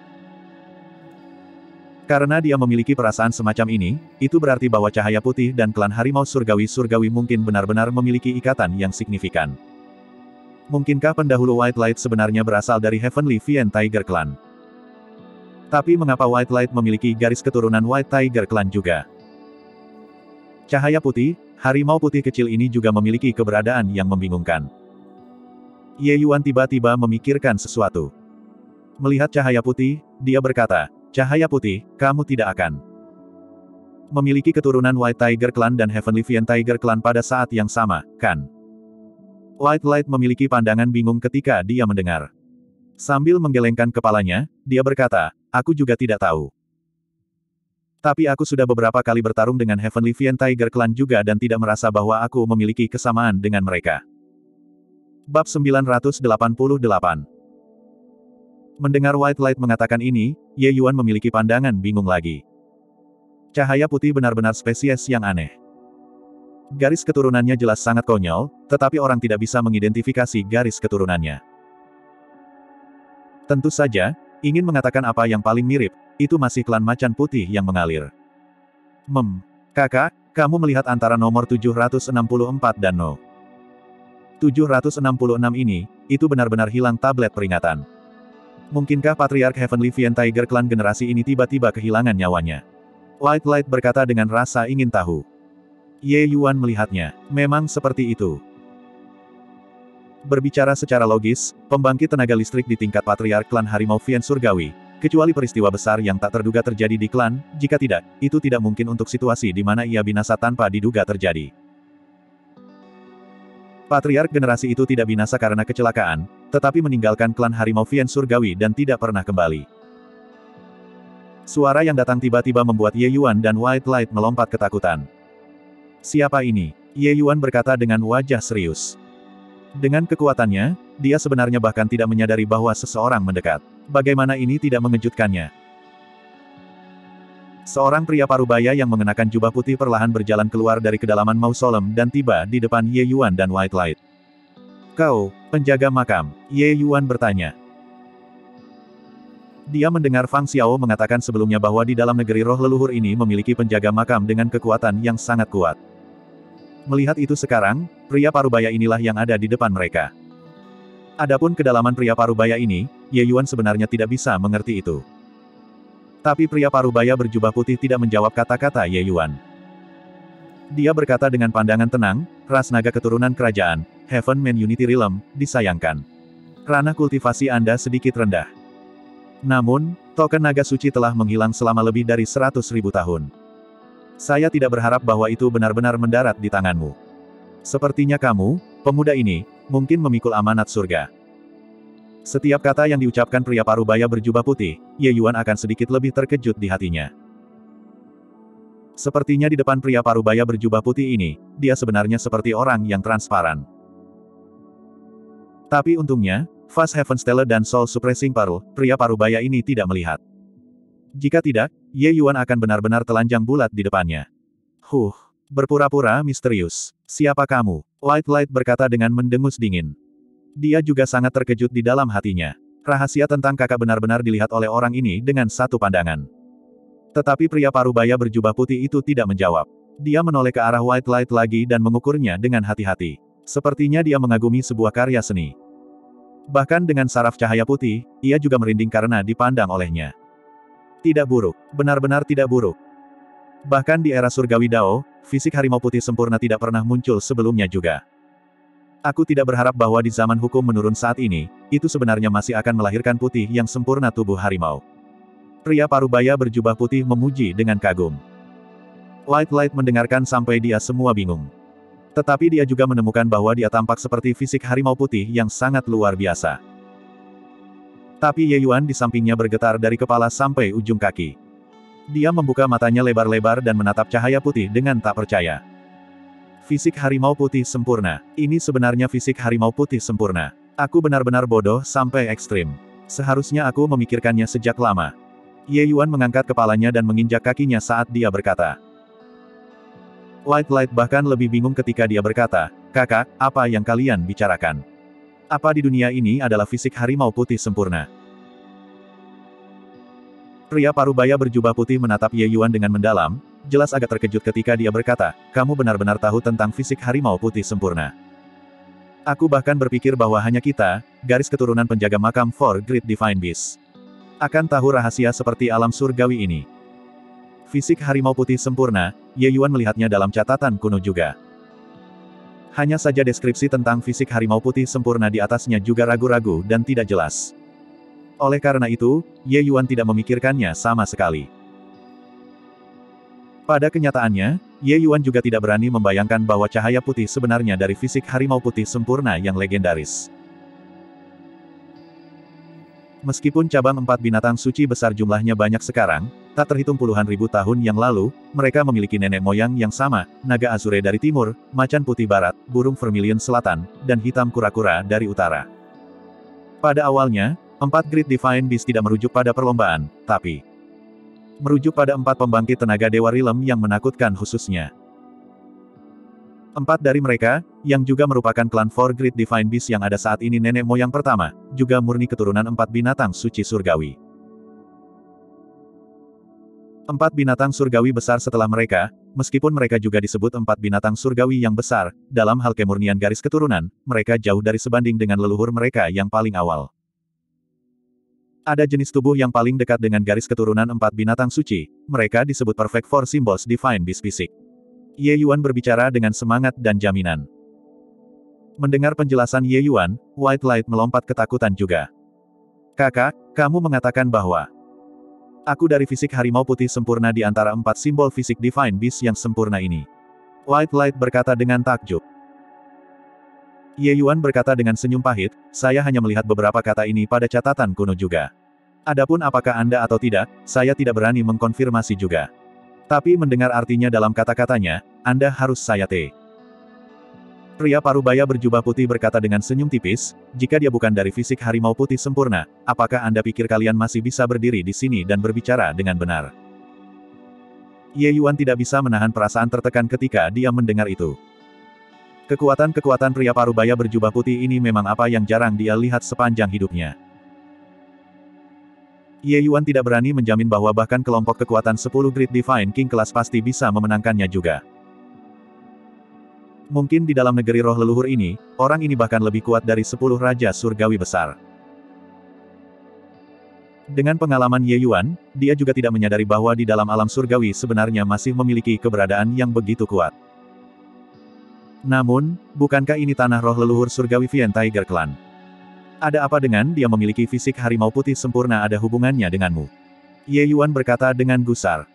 Karena dia memiliki perasaan semacam ini, itu berarti bahwa cahaya putih dan klan harimau surgawi-surgawi mungkin benar-benar memiliki ikatan yang signifikan. Mungkinkah pendahulu White Light sebenarnya berasal dari Heavenly Vien Tiger Clan? Tapi mengapa White Light memiliki garis keturunan White Tiger Clan juga? Cahaya putih, harimau putih kecil ini juga memiliki keberadaan yang membingungkan. Ye Yuan tiba-tiba memikirkan sesuatu. Melihat cahaya putih, dia berkata, "Cahaya putih, kamu tidak akan memiliki keturunan White Tiger Clan dan Heavenly Vien Tiger Clan pada saat yang sama, kan?" White Light memiliki pandangan bingung ketika dia mendengar. Sambil menggelengkan kepalanya, dia berkata, "Aku juga tidak tahu. Tapi aku sudah beberapa kali bertarung dengan Heavenly Vien Tiger Clan juga dan tidak merasa bahwa aku memiliki kesamaan dengan mereka." Bab sembilan ratus delapan puluh delapan. Mendengar White Light mengatakan ini, Ye Yuan memiliki pandangan bingung lagi. Cahaya putih benar-benar spesies yang aneh. Garis keturunannya jelas sangat konyol, tetapi orang tidak bisa mengidentifikasi garis keturunannya. Tentu saja, ingin mengatakan apa yang paling mirip, itu masih klan macan putih yang mengalir. Mem, kakak, kamu melihat antara nomor tujuh ratus enam puluh empat dan no. tujuh ratus enam puluh enam ini, itu benar-benar hilang tablet peringatan. Mungkinkah Patriark Heavenly Vien Tiger Clan generasi ini tiba-tiba kehilangan nyawanya? White Light berkata dengan rasa ingin tahu. Ye Yuan melihatnya. Memang seperti itu. Berbicara secara logis, pembangkit tenaga listrik di tingkat Patriark Klan Harimau Vien Surgawi, kecuali peristiwa besar yang tak terduga terjadi di klan, jika tidak, itu tidak mungkin untuk situasi di mana ia binasa tanpa diduga terjadi. Patriark generasi itu tidak binasa karena kecelakaan, tetapi meninggalkan klan Harimau Vien Surgawi dan tidak pernah kembali. Suara yang datang tiba-tiba membuat Ye Yuan dan White Light melompat ketakutan. Siapa ini? Ye Yuan berkata dengan wajah serius. Dengan kekuatannya, dia sebenarnya bahkan tidak menyadari bahwa seseorang mendekat. Bagaimana ini tidak mengejutkannya? Seorang pria parubaya yang mengenakan jubah putih perlahan berjalan keluar dari kedalaman mausolem dan tiba di depan Ye Yuan dan White Light. "Kau, penjaga makam?" Ye Yuan bertanya. Dia mendengar Fang Xiao mengatakan sebelumnya bahwa di dalam negeri roh leluhur ini memiliki penjaga makam dengan kekuatan yang sangat kuat. Melihat itu sekarang, pria parubaya inilah yang ada di depan mereka. Adapun kedalaman pria parubaya ini, Ye Yuan sebenarnya tidak bisa mengerti itu. Tapi pria parubaya berjubah putih tidak menjawab kata-kata Ye Yuan. Dia berkata dengan pandangan tenang, "Ras naga keturunan kerajaan, Heaven Man Unity Realm, disayangkan. Ranah kultivasi Anda sedikit rendah. Namun, token naga suci telah menghilang selama lebih dari seratus ribu tahun. Saya tidak berharap bahwa itu benar-benar mendarat di tanganmu. Sepertinya kamu, pemuda ini, mungkin memikul amanat surga." Setiap kata yang diucapkan pria parubaya berjubah putih, Ye Yuan akan sedikit lebih terkejut di hatinya. Sepertinya di depan pria parubaya berjubah putih ini, dia sebenarnya seperti orang yang transparan. Tapi untungnya, Fast Heaven Stellar dan Soul Suppressing Pearl, pria parubaya ini tidak melihat. Jika tidak, Ye Yuan akan benar-benar telanjang bulat di depannya. Huh, berpura-pura misterius. Siapa kamu? White Light berkata dengan mendengus dingin. Dia juga sangat terkejut di dalam hatinya. Rahasia tentang kakak benar-benar dilihat oleh orang ini dengan satu pandangan. Tetapi pria parubaya berjubah putih itu tidak menjawab. Dia menoleh ke arah White Light lagi dan mengukurnya dengan hati-hati. Sepertinya dia mengagumi sebuah karya seni. Bahkan dengan saraf cahaya putih, ia juga merinding karena dipandang olehnya. Tidak buruk, benar-benar tidak buruk. Bahkan di era surgawi Dao, fisik harimau putih sempurna tidak pernah muncul sebelumnya juga. Aku tidak berharap bahwa di zaman hukum menurun saat ini, itu sebenarnya masih akan melahirkan putih yang sempurna tubuh harimau. Pria parubaya berjubah putih memuji dengan kagum. White Light mendengarkan sampai dia semua bingung. Tetapi dia juga menemukan bahwa dia tampak seperti fisik harimau putih yang sangat luar biasa. Tapi Ye Yuan di sampingnya bergetar dari kepala sampai ujung kaki. Dia membuka matanya lebar-lebar dan menatap cahaya putih dengan tak percaya. Fisik harimau putih sempurna. Ini sebenarnya fisik harimau putih sempurna. Aku benar-benar bodoh sampai ekstrim. Seharusnya aku memikirkannya sejak lama. Ye Yuan mengangkat kepalanya dan menginjak kakinya saat dia berkata. White Light bahkan lebih bingung ketika dia berkata, "Kakak, apa yang kalian bicarakan? Apa di dunia ini adalah fisik harimau putih sempurna?" Pria parubaya berjubah putih menatap Ye Yuan dengan mendalam, jelas agak terkejut ketika dia berkata, "Kamu benar-benar tahu tentang fisik harimau putih sempurna. Aku bahkan berpikir bahwa hanya kita, garis keturunan penjaga makam Four Great Divine Beasts, akan tahu rahasia seperti alam surgawi ini. Fisik harimau putih sempurna, Ye Yuan melihatnya dalam catatan kuno juga. Hanya saja deskripsi tentang fisik harimau putih sempurna di atasnya juga ragu-ragu dan tidak jelas. Oleh karena itu, Ye Yuan tidak memikirkannya sama sekali. Pada kenyataannya, Ye Yuan juga tidak berani membayangkan bahwa cahaya putih sebenarnya dari fisik harimau putih sempurna yang legendaris. Meskipun cabang empat binatang suci besar jumlahnya banyak sekarang, tak terhitung puluhan ribu tahun yang lalu, mereka memiliki nenek moyang yang sama, naga azure dari timur, macan putih barat, burung vermilion selatan, dan hitam kura-kura dari utara. Pada awalnya, empat Great Divine Beasts tidak merujuk pada perlombaan, tapi merujuk pada empat pembangkit tenaga Dewa Rilem yang menakutkan khususnya. Empat dari mereka, yang juga merupakan klan Four Great Divine Beasts yang ada saat ini nenek moyang pertama, juga murni keturunan empat binatang suci surgawi. Empat binatang surgawi besar setelah mereka, meskipun mereka juga disebut empat binatang surgawi yang besar, dalam hal kemurnian garis keturunan, mereka jauh dari sebanding dengan leluhur mereka yang paling awal. Ada jenis tubuh yang paling dekat dengan garis keturunan empat binatang suci, mereka disebut Perfect Four Symbols Divine Beast Physique. Ye Yuan berbicara dengan semangat dan jaminan. Mendengar penjelasan Ye Yuan, White Light melompat ketakutan juga. Kakak, kamu mengatakan bahwa aku dari fisik harimau putih sempurna di antara empat simbol fisik Divine Beast yang sempurna ini. White Light berkata dengan takjub. Ye Yuan berkata dengan senyum pahit, saya hanya melihat beberapa kata ini pada catatan kuno juga. Adapun apakah Anda atau tidak, saya tidak berani mengkonfirmasi juga. Tapi mendengar artinya dalam kata-katanya, Anda harus saya te. Pria parubaya berjubah putih berkata dengan senyum tipis, jika dia bukan dari fisik harimau putih sempurna, apakah Anda pikir kalian masih bisa berdiri di sini dan berbicara dengan benar? Ye Yuan tidak bisa menahan perasaan tertekan ketika dia mendengar itu. Kekuatan-kekuatan pria parubaya berjubah putih ini memang apa yang jarang dia lihat sepanjang hidupnya. Ye Yuan tidak berani menjamin bahwa bahkan kelompok kekuatan sepuluh Great Divine King kelas pasti bisa memenangkannya juga. Mungkin di dalam negeri roh leluhur ini, orang ini bahkan lebih kuat dari sepuluh raja surgawi besar. Dengan pengalaman Ye Yuan, dia juga tidak menyadari bahwa di dalam alam surgawi sebenarnya masih memiliki keberadaan yang begitu kuat. Namun, bukankah ini tanah roh leluhur surgawi Vian Tiger Clan? Ada apa dengan dia memiliki fisik harimau putih sempurna ada hubungannya denganmu? Ye Yuan berkata dengan gusar.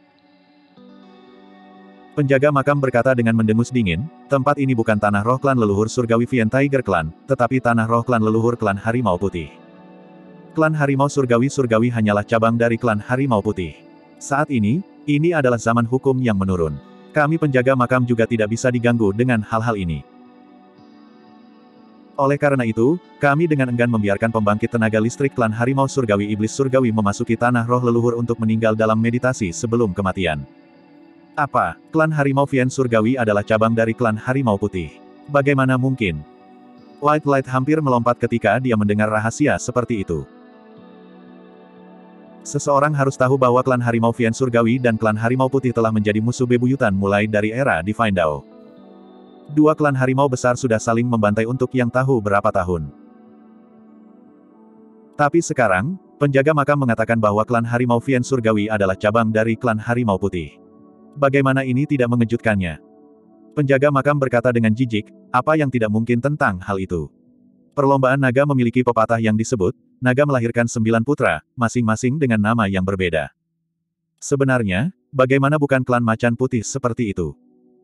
Penjaga makam berkata dengan mendengus dingin, tempat ini bukan tanah roh klan leluhur surgawi Vian Tiger Clan, tetapi tanah roh klan leluhur klan harimau putih. Klan harimau surgawi-surgawi hanyalah cabang dari klan harimau putih. Saat ini, ini adalah zaman hukum yang menurun. Kami penjaga makam juga tidak bisa diganggu dengan hal-hal ini. Oleh karena itu, kami dengan enggan membiarkan pembangkit tenaga listrik klan harimau surgawi iblis surgawi memasuki tanah roh leluhur untuk meninggal dalam meditasi sebelum kematian. Apa, klan harimau Vian surgawi adalah cabang dari klan harimau putih? Bagaimana mungkin? White Light hampir melompat ketika dia mendengar rahasia seperti itu. Seseorang harus tahu bahwa klan harimau Vian surgawi dan klan harimau putih telah menjadi musuh bebuyutan mulai dari era Divine Dao. Dua klan harimau besar sudah saling membantai untuk yang tahu berapa tahun. Tapi sekarang, penjaga makam mengatakan bahwa klan harimau Vian surgawi adalah cabang dari klan harimau putih. Bagaimana ini tidak mengejutkannya? Penjaga makam berkata dengan jijik, apa yang tidak mungkin tentang hal itu? Perlombaan naga memiliki pepatah yang disebut, naga melahirkan sembilan putra, masing-masing dengan nama yang berbeda. Sebenarnya, bagaimana bukan klan macan putih seperti itu?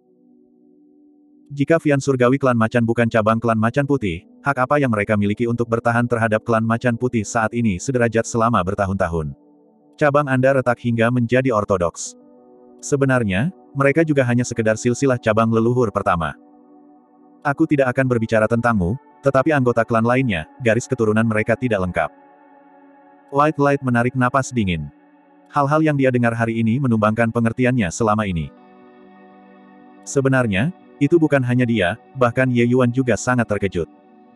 Jika Vian surgawi klan macan bukan cabang klan macan putih, hak apa yang mereka miliki untuk bertahan terhadap klan macan putih saat ini sederajat selama bertahun-tahun? Cabang Anda retak hingga menjadi ortodoks. Sebenarnya, mereka juga hanya sekedar silsilah cabang leluhur pertama. Aku tidak akan berbicara tentangmu, tetapi anggota klan lainnya, garis keturunan mereka tidak lengkap. White Light menarik napas dingin. Hal-hal yang dia dengar hari ini menumbangkan pengertiannya selama ini. Sebenarnya, itu bukan hanya dia, bahkan Ye Yuan juga sangat terkejut.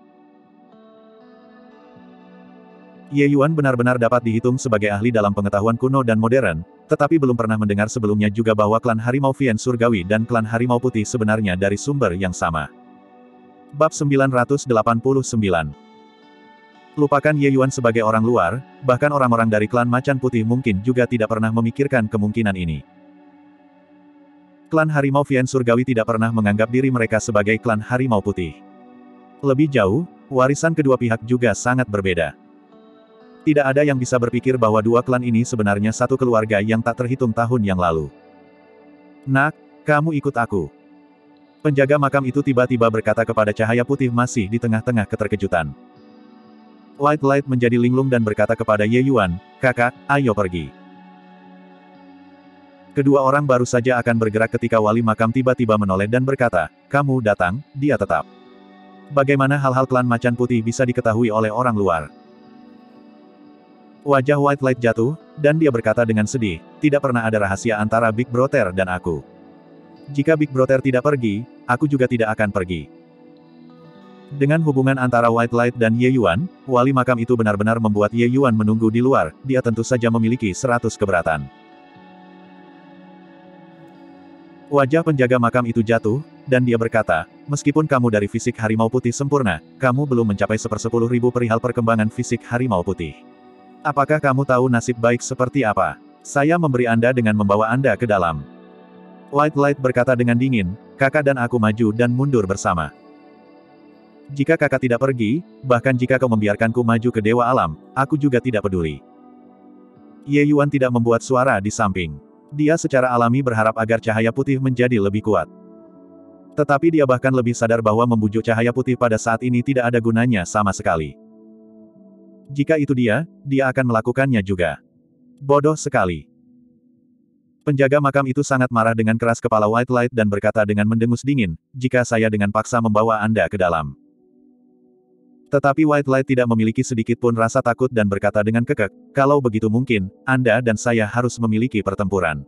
Ye Yuan benar-benar dapat dihitung sebagai ahli dalam pengetahuan kuno dan modern, tetapi belum pernah mendengar sebelumnya juga bahwa klan harimau Vian surgawi dan klan harimau putih sebenarnya dari sumber yang sama. Bab sembilan ratus delapan puluh sembilan. Lupakan Ye Yuan sebagai orang luar, bahkan orang-orang dari klan Macan Putih mungkin juga tidak pernah memikirkan kemungkinan ini. Klan Harimau Vian Surgawi tidak pernah menganggap diri mereka sebagai klan Harimau Putih. Lebih jauh, warisan kedua pihak juga sangat berbeda. Tidak ada yang bisa berpikir bahwa dua klan ini sebenarnya satu keluarga yang tak terhitung tahun yang lalu. Nak, kamu ikut aku. Penjaga makam itu tiba-tiba berkata kepada cahaya putih masih di tengah-tengah keterkejutan. White Light menjadi linglung dan berkata kepada Ye Yuan, "Kakak, ayo pergi." Kedua orang baru saja akan bergerak ketika wali makam tiba-tiba menoleh dan berkata, "Kamu datang, dia tetap." Bagaimana hal-hal klan Macan Putih bisa diketahui oleh orang luar? Wajah White Light jatuh, dan dia berkata dengan sedih, "Tidak pernah ada rahasia antara Big Brother dan aku. Jika Big Brother tidak pergi, aku juga tidak akan pergi." Dengan hubungan antara White Light dan Ye Yuan, wali makam itu benar-benar membuat Ye Yuan menunggu di luar, dia tentu saja memiliki seratus keberatan. Wajah penjaga makam itu jatuh, dan dia berkata, "Meskipun kamu dari fisik harimau putih sempurna, kamu belum mencapai sepersepuluh ribu perihal perkembangan fisik harimau putih. Apakah kamu tahu nasib baik seperti apa? Saya memberi Anda dengan membawa Anda ke dalam." White Light berkata dengan dingin, "Kakak dan aku maju dan mundur bersama. Jika kakak tidak pergi, bahkan jika kau membiarkanku maju ke Dewa Alam, aku juga tidak peduli." Ye Yuan tidak membuat suara di samping. Dia secara alami berharap agar cahaya putih menjadi lebih kuat. Tetapi dia bahkan lebih sadar bahwa membujuk cahaya putih pada saat ini tidak ada gunanya sama sekali. Jika itu dia, dia akan melakukannya juga. Bodoh sekali. Penjaga makam itu sangat marah dengan keras kepala White Light dan berkata dengan mendengus dingin, "Jika saya dengan paksa membawa Anda ke dalam." Tetapi White Light tidak memiliki sedikit pun rasa takut dan berkata dengan kekeh, "Kalau begitu mungkin, Anda dan saya harus memiliki pertempuran."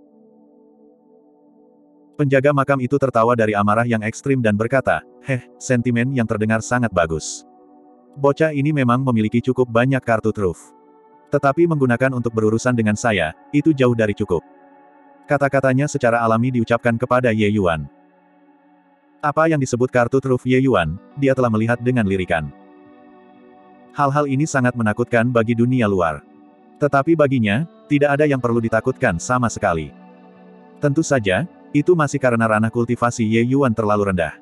Penjaga makam itu tertawa dari amarah yang ekstrim dan berkata, "Heh, sentimen yang terdengar sangat bagus. Bocah ini memang memiliki cukup banyak kartu truf. Tetapi menggunakan untuk berurusan dengan saya, itu jauh dari cukup." Kata-katanya secara alami diucapkan kepada Ye Yuan. Apa yang disebut kartu truf Ye Yuan, dia telah melihat dengan lirikan. Hal-hal ini sangat menakutkan bagi dunia luar. Tetapi baginya, tidak ada yang perlu ditakutkan sama sekali. Tentu saja, itu masih karena ranah kultivasi Ye Yuan terlalu rendah.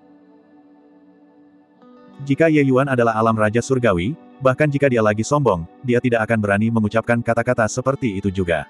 Jika Ye Yuan adalah alam raja surgawi, bahkan jika dia lagi sombong, dia tidak akan berani mengucapkan kata-kata seperti itu juga.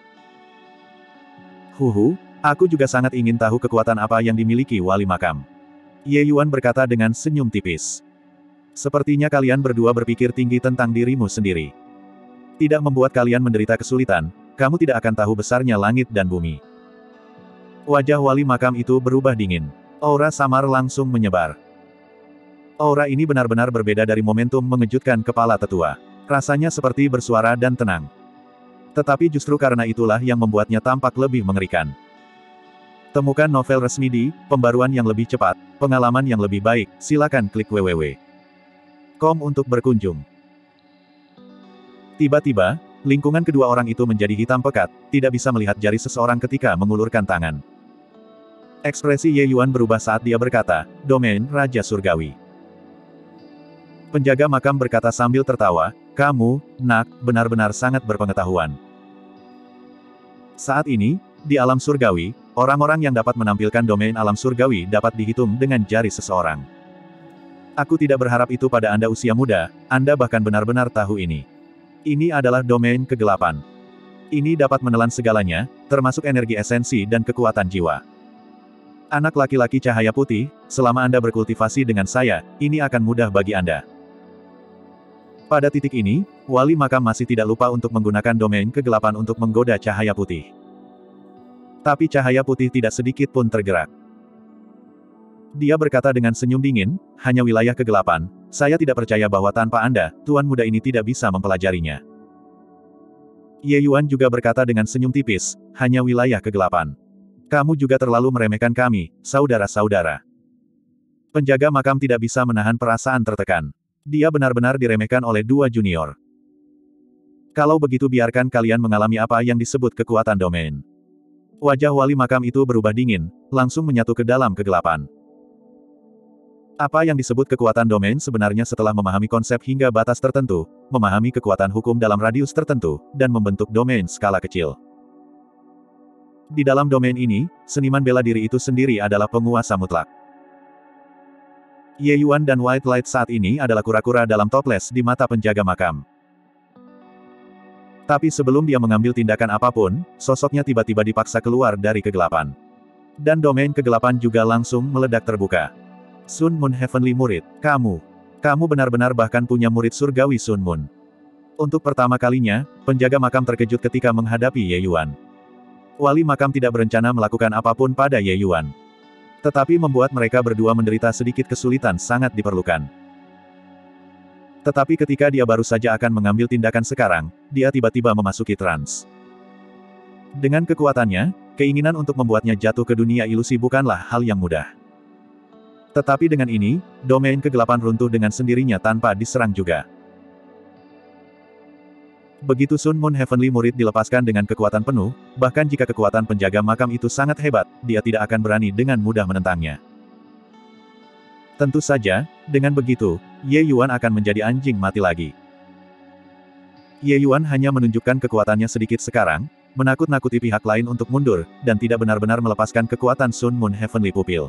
Huhu, aku juga sangat ingin tahu kekuatan apa yang dimiliki wali makam. Ye Yuan berkata dengan senyum tipis. Sepertinya kalian berdua berpikir tinggi tentang dirimu sendiri. Tidak membuat kalian menderita kesulitan, kamu tidak akan tahu besarnya langit dan bumi. Wajah wali makam itu berubah dingin. Aura samar langsung menyebar. Aura ini benar-benar berbeda dari momentum mengejutkan kepala tetua. Rasanya seperti bersuara dan tenang. Tetapi justru karena itulah yang membuatnya tampak lebih mengerikan. Temukan novel resmi di Pembaruan yang lebih cepat, pengalaman yang lebih baik, silakan klik w w w titik com untuk berkunjung. Tiba-tiba, lingkungan kedua orang itu menjadi hitam pekat, tidak bisa melihat jari seseorang ketika mengulurkan tangan. Ekspresi Ye Yuan berubah saat dia berkata, "Domain Raja Surgawi." Penjaga makam berkata sambil tertawa, "Kamu, Nak, benar-benar sangat berpengetahuan." Saat ini, di alam surgawi, orang-orang yang dapat menampilkan domain alam surgawi dapat dihitung dengan jari seseorang. Aku tidak berharap itu pada Anda usia muda, Anda bahkan benar-benar tahu ini. Ini adalah domain kegelapan. Ini dapat menelan segalanya, termasuk energi esensi dan kekuatan jiwa. Anak laki-laki cahaya putih, selama Anda berkultivasi dengan saya, ini akan mudah bagi Anda. Pada titik ini, wali makam masih tidak lupa untuk menggunakan domain kegelapan untuk menggoda cahaya putih. Tapi cahaya putih tidak sedikit pun tergerak. Dia berkata dengan senyum dingin, "Hanya wilayah kegelapan, saya tidak percaya bahwa tanpa Anda, tuan muda ini tidak bisa mempelajarinya." Ye Yuan juga berkata dengan senyum tipis, "Hanya wilayah kegelapan. Kamu juga terlalu meremehkan kami, saudara-saudara." Penjaga makam tidak bisa menahan perasaan tertekan. Dia benar-benar diremehkan oleh dua junior. Kalau begitu biarkan kalian mengalami apa yang disebut kekuatan domain. Wajah wali makam itu berubah dingin, langsung menyatu ke dalam kegelapan. Apa yang disebut kekuatan domain sebenarnya setelah memahami konsep hingga batas tertentu, memahami kekuatan hukum dalam radius tertentu, dan membentuk domain skala kecil. Di dalam domain ini, seniman bela diri itu sendiri adalah penguasa mutlak. Ye Yuan dan White Light saat ini adalah kura-kura dalam toples di mata penjaga makam. Tapi sebelum dia mengambil tindakan apapun, sosoknya tiba-tiba dipaksa keluar dari kegelapan. Dan domain kegelapan juga langsung meledak terbuka. Sun Moon Heavenly Murid, kamu. Kamu benar-benar bahkan punya murid surgawi Sun Moon. Untuk pertama kalinya, penjaga makam terkejut ketika menghadapi Ye Yuan. Wali makam tidak berencana melakukan apapun pada Ye Yuan. Tetapi membuat mereka berdua menderita sedikit kesulitan sangat diperlukan. Tetapi ketika dia baru saja akan mengambil tindakan sekarang, dia tiba-tiba memasuki trans. Dengan kekuatannya, keinginan untuk membuatnya jatuh ke dunia ilusi bukanlah hal yang mudah. Tetapi dengan ini, domain kegelapan runtuh dengan sendirinya tanpa diserang juga. Begitu Sun Moon Heavenly Murid dilepaskan dengan kekuatan penuh, bahkan jika kekuatan penjaga makam itu sangat hebat, dia tidak akan berani dengan mudah menentangnya. Tentu saja, dengan begitu, Ye Yuan akan menjadi anjing mati lagi. Ye Yuan hanya menunjukkan kekuatannya sedikit sekarang, menakut-nakuti pihak lain untuk mundur, dan tidak benar-benar melepaskan kekuatan Sun Moon Heavenly Pupil.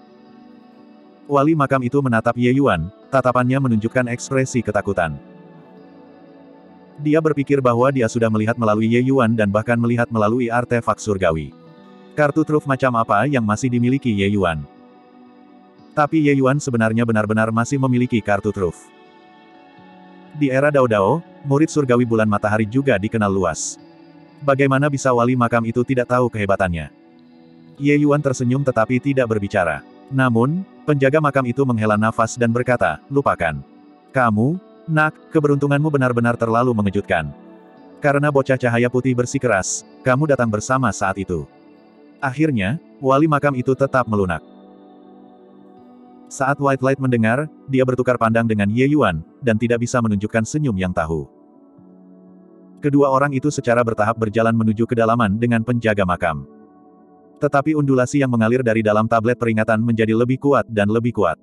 Wali makam itu menatap Ye Yuan, tatapannya menunjukkan ekspresi ketakutan. Dia berpikir bahwa dia sudah melihat melalui Ye Yuan dan bahkan melihat melalui artefak surgawi. Kartu truf macam apa yang masih dimiliki Ye Yuan? Tapi Ye Yuan sebenarnya benar-benar masih memiliki kartu truf. Di era Dao Dao, murid surgawi bulan matahari juga dikenal luas. Bagaimana bisa wali makam itu tidak tahu kehebatannya? Ye Yuan tersenyum tetapi tidak berbicara. Namun, penjaga makam itu menghela nafas dan berkata, lupakan. Kamu, nak, keberuntunganmu benar-benar terlalu mengejutkan. Karena bocah cahaya putih bersikeras, kamu datang bersama saat itu. Akhirnya, wali makam itu tetap melunak. Saat White Light mendengar, dia bertukar pandang dengan Ye Yuan, dan tidak bisa menunjukkan senyum yang tahu. Kedua orang itu secara bertahap berjalan menuju kedalaman dengan penjaga makam. Tetapi undulasi yang mengalir dari dalam tablet peringatan menjadi lebih kuat dan lebih kuat.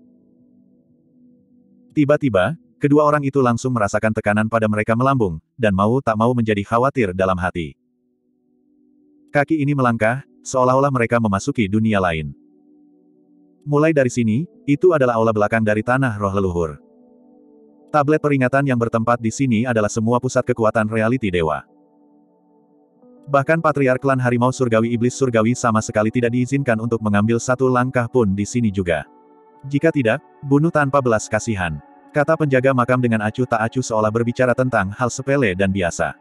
Tiba-tiba, kedua orang itu langsung merasakan tekanan pada mereka melambung, dan mau tak mau menjadi khawatir dalam hati. Kaki ini melangkah, seolah-olah mereka memasuki dunia lain. Mulai dari sini, itu adalah aula belakang dari tanah roh leluhur. Tablet peringatan yang bertempat di sini adalah semua pusat kekuatan realiti dewa. Bahkan Patriark Klan Harimau Surgawi Iblis Surgawi sama sekali tidak diizinkan untuk mengambil satu langkah pun di sini juga. Jika tidak, bunuh tanpa belas kasihan. Kata penjaga makam dengan acuh tak acuh seolah berbicara tentang hal sepele dan biasa.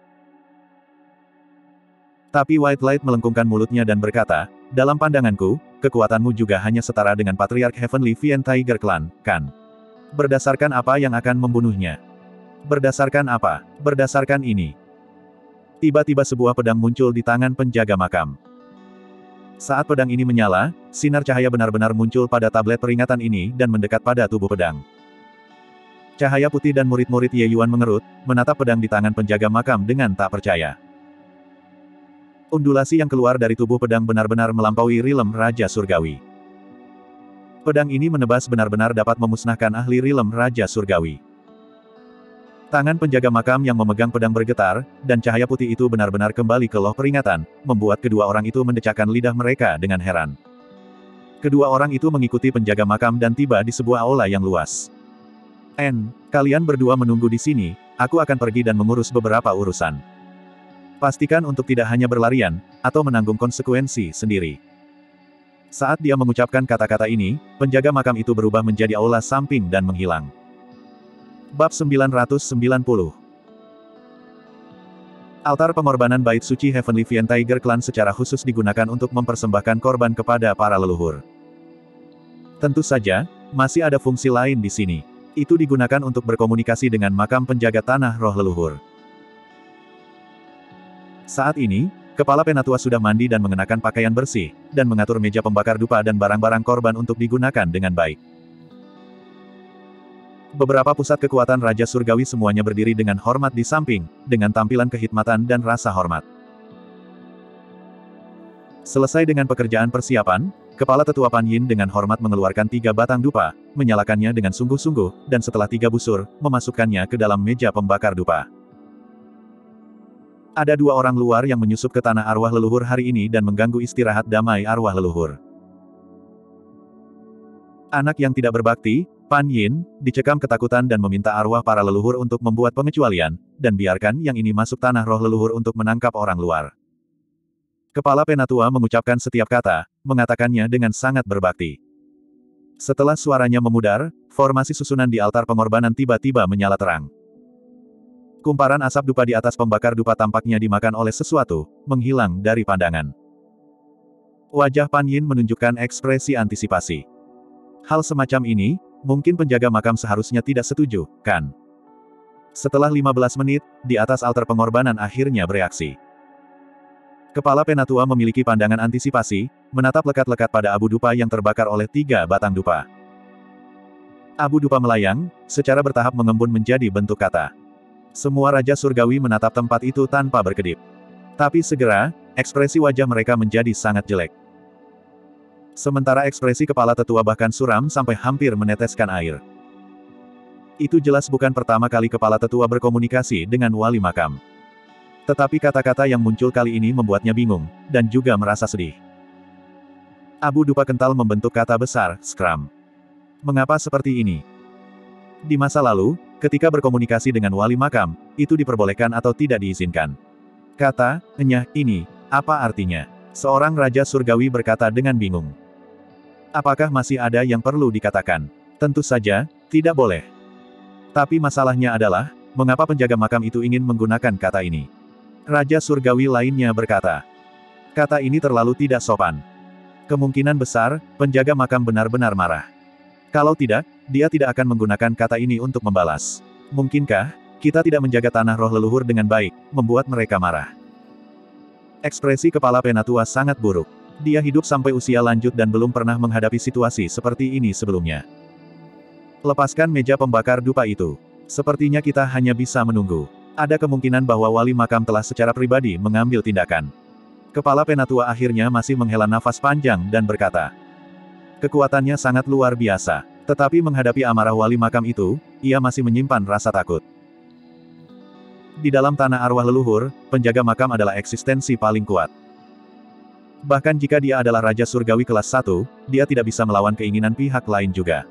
Tapi White Light melengkungkan mulutnya dan berkata, dalam pandanganku, kekuatanmu juga hanya setara dengan Patriark Heavenly Vien Tiger Clan, kan? Berdasarkan apa yang akan membunuhnya? Berdasarkan apa? Berdasarkan ini. Tiba-tiba sebuah pedang muncul di tangan penjaga makam. Saat pedang ini menyala, sinar cahaya benar-benar muncul pada tablet peringatan ini dan mendekat pada tubuh pedang. Cahaya putih dan murid-murid Ye Yuan mengerut, menatap pedang di tangan penjaga makam dengan tak percaya. Undulasi yang keluar dari tubuh pedang benar-benar melampaui rilem Raja Surgawi. Pedang ini menebas benar-benar dapat memusnahkan ahli rilem Raja Surgawi. Tangan penjaga makam yang memegang pedang bergetar, dan cahaya putih itu benar-benar kembali ke loh peringatan, membuat kedua orang itu mendecakkan lidah mereka dengan heran. Kedua orang itu mengikuti penjaga makam dan tiba di sebuah aula yang luas. En, kalian berdua menunggu di sini, aku akan pergi dan mengurus beberapa urusan. Pastikan untuk tidak hanya berlarian, atau menanggung konsekuensi sendiri. Saat dia mengucapkan kata-kata ini, penjaga makam itu berubah menjadi aula samping dan menghilang. Bab sembilan ratus sembilan puluh. Altar pengorbanan bait suci Heavenly Vien Tiger Clan secara khusus digunakan untuk mempersembahkan korban kepada para leluhur. Tentu saja, masih ada fungsi lain di sini. Itu digunakan untuk berkomunikasi dengan makam penjaga tanah roh leluhur. Saat ini, Kepala Penatua sudah mandi dan mengenakan pakaian bersih, dan mengatur meja pembakar dupa dan barang-barang korban untuk digunakan dengan baik. Beberapa pusat kekuatan Raja Surgawi semuanya berdiri dengan hormat di samping, dengan tampilan kehikmatan dan rasa hormat. Selesai dengan pekerjaan persiapan, kepala tetua Pan Yin dengan hormat mengeluarkan tiga batang dupa, menyalakannya dengan sungguh-sungguh, dan setelah tiga busur, memasukkannya ke dalam meja pembakar dupa. Ada dua orang luar yang menyusup ke tanah arwah leluhur hari ini dan mengganggu istirahat damai arwah leluhur. Anak yang tidak berbakti, Pan Yin, dicekam ketakutan dan meminta arwah para leluhur untuk membuat pengecualian, dan biarkan yang ini masuk tanah roh leluhur untuk menangkap orang luar. Kepala Penatua mengucapkan setiap kata, mengatakannya dengan sangat berbakti. Setelah suaranya memudar, formasi susunan di altar pengorbanan tiba-tiba menyala terang. Kumparan asap dupa di atas pembakar dupa tampaknya dimakan oleh sesuatu, menghilang dari pandangan. Wajah Pan Yin menunjukkan ekspresi antisipasi. Hal semacam ini, mungkin penjaga makam seharusnya tidak setuju, kan? Setelah lima belas menit, di atas altar pengorbanan akhirnya bereaksi. Kepala Penatua memiliki pandangan antisipasi, menatap lekat-lekat pada abu dupa yang terbakar oleh tiga batang dupa. Abu dupa melayang, secara bertahap mengembun menjadi bentuk kata. Semua Raja Surgawi menatap tempat itu tanpa berkedip. Tapi segera, ekspresi wajah mereka menjadi sangat jelek. Sementara ekspresi kepala tetua bahkan suram sampai hampir meneteskan air. Itu jelas bukan pertama kali kepala tetua berkomunikasi dengan wali makam. Tetapi kata-kata yang muncul kali ini membuatnya bingung, dan juga merasa sedih. Abu dupa kental membentuk kata besar, skram. Mengapa seperti ini? Di masa lalu, ketika berkomunikasi dengan wali makam, itu diperbolehkan atau tidak diizinkan. Kata, "Enyah, ini, apa artinya?" Seorang Raja Surgawi berkata dengan bingung. Apakah masih ada yang perlu dikatakan? Tentu saja, tidak boleh. Tapi masalahnya adalah, mengapa penjaga makam itu ingin menggunakan kata ini? Raja Surgawi lainnya berkata. Kata ini terlalu tidak sopan. Kemungkinan besar, penjaga makam benar-benar marah. Kalau tidak, dia tidak akan menggunakan kata ini untuk membalas. Mungkinkah, kita tidak menjaga tanah roh leluhur dengan baik, membuat mereka marah? Ekspresi kepala Penatua sangat buruk. Dia hidup sampai usia lanjut dan belum pernah menghadapi situasi seperti ini sebelumnya. Lepaskan meja pembakar dupa itu. Sepertinya kita hanya bisa menunggu. Ada kemungkinan bahwa wali makam telah secara pribadi mengambil tindakan. Kepala Penatua akhirnya masih menghela nafas panjang dan berkata. Kekuatannya sangat luar biasa. Tetapi menghadapi amarah wali makam itu, ia masih menyimpan rasa takut. Di dalam tanah arwah leluhur, penjaga makam adalah eksistensi paling kuat. Bahkan jika dia adalah Raja Surgawi kelas satu, dia tidak bisa melawan keinginan pihak lain juga.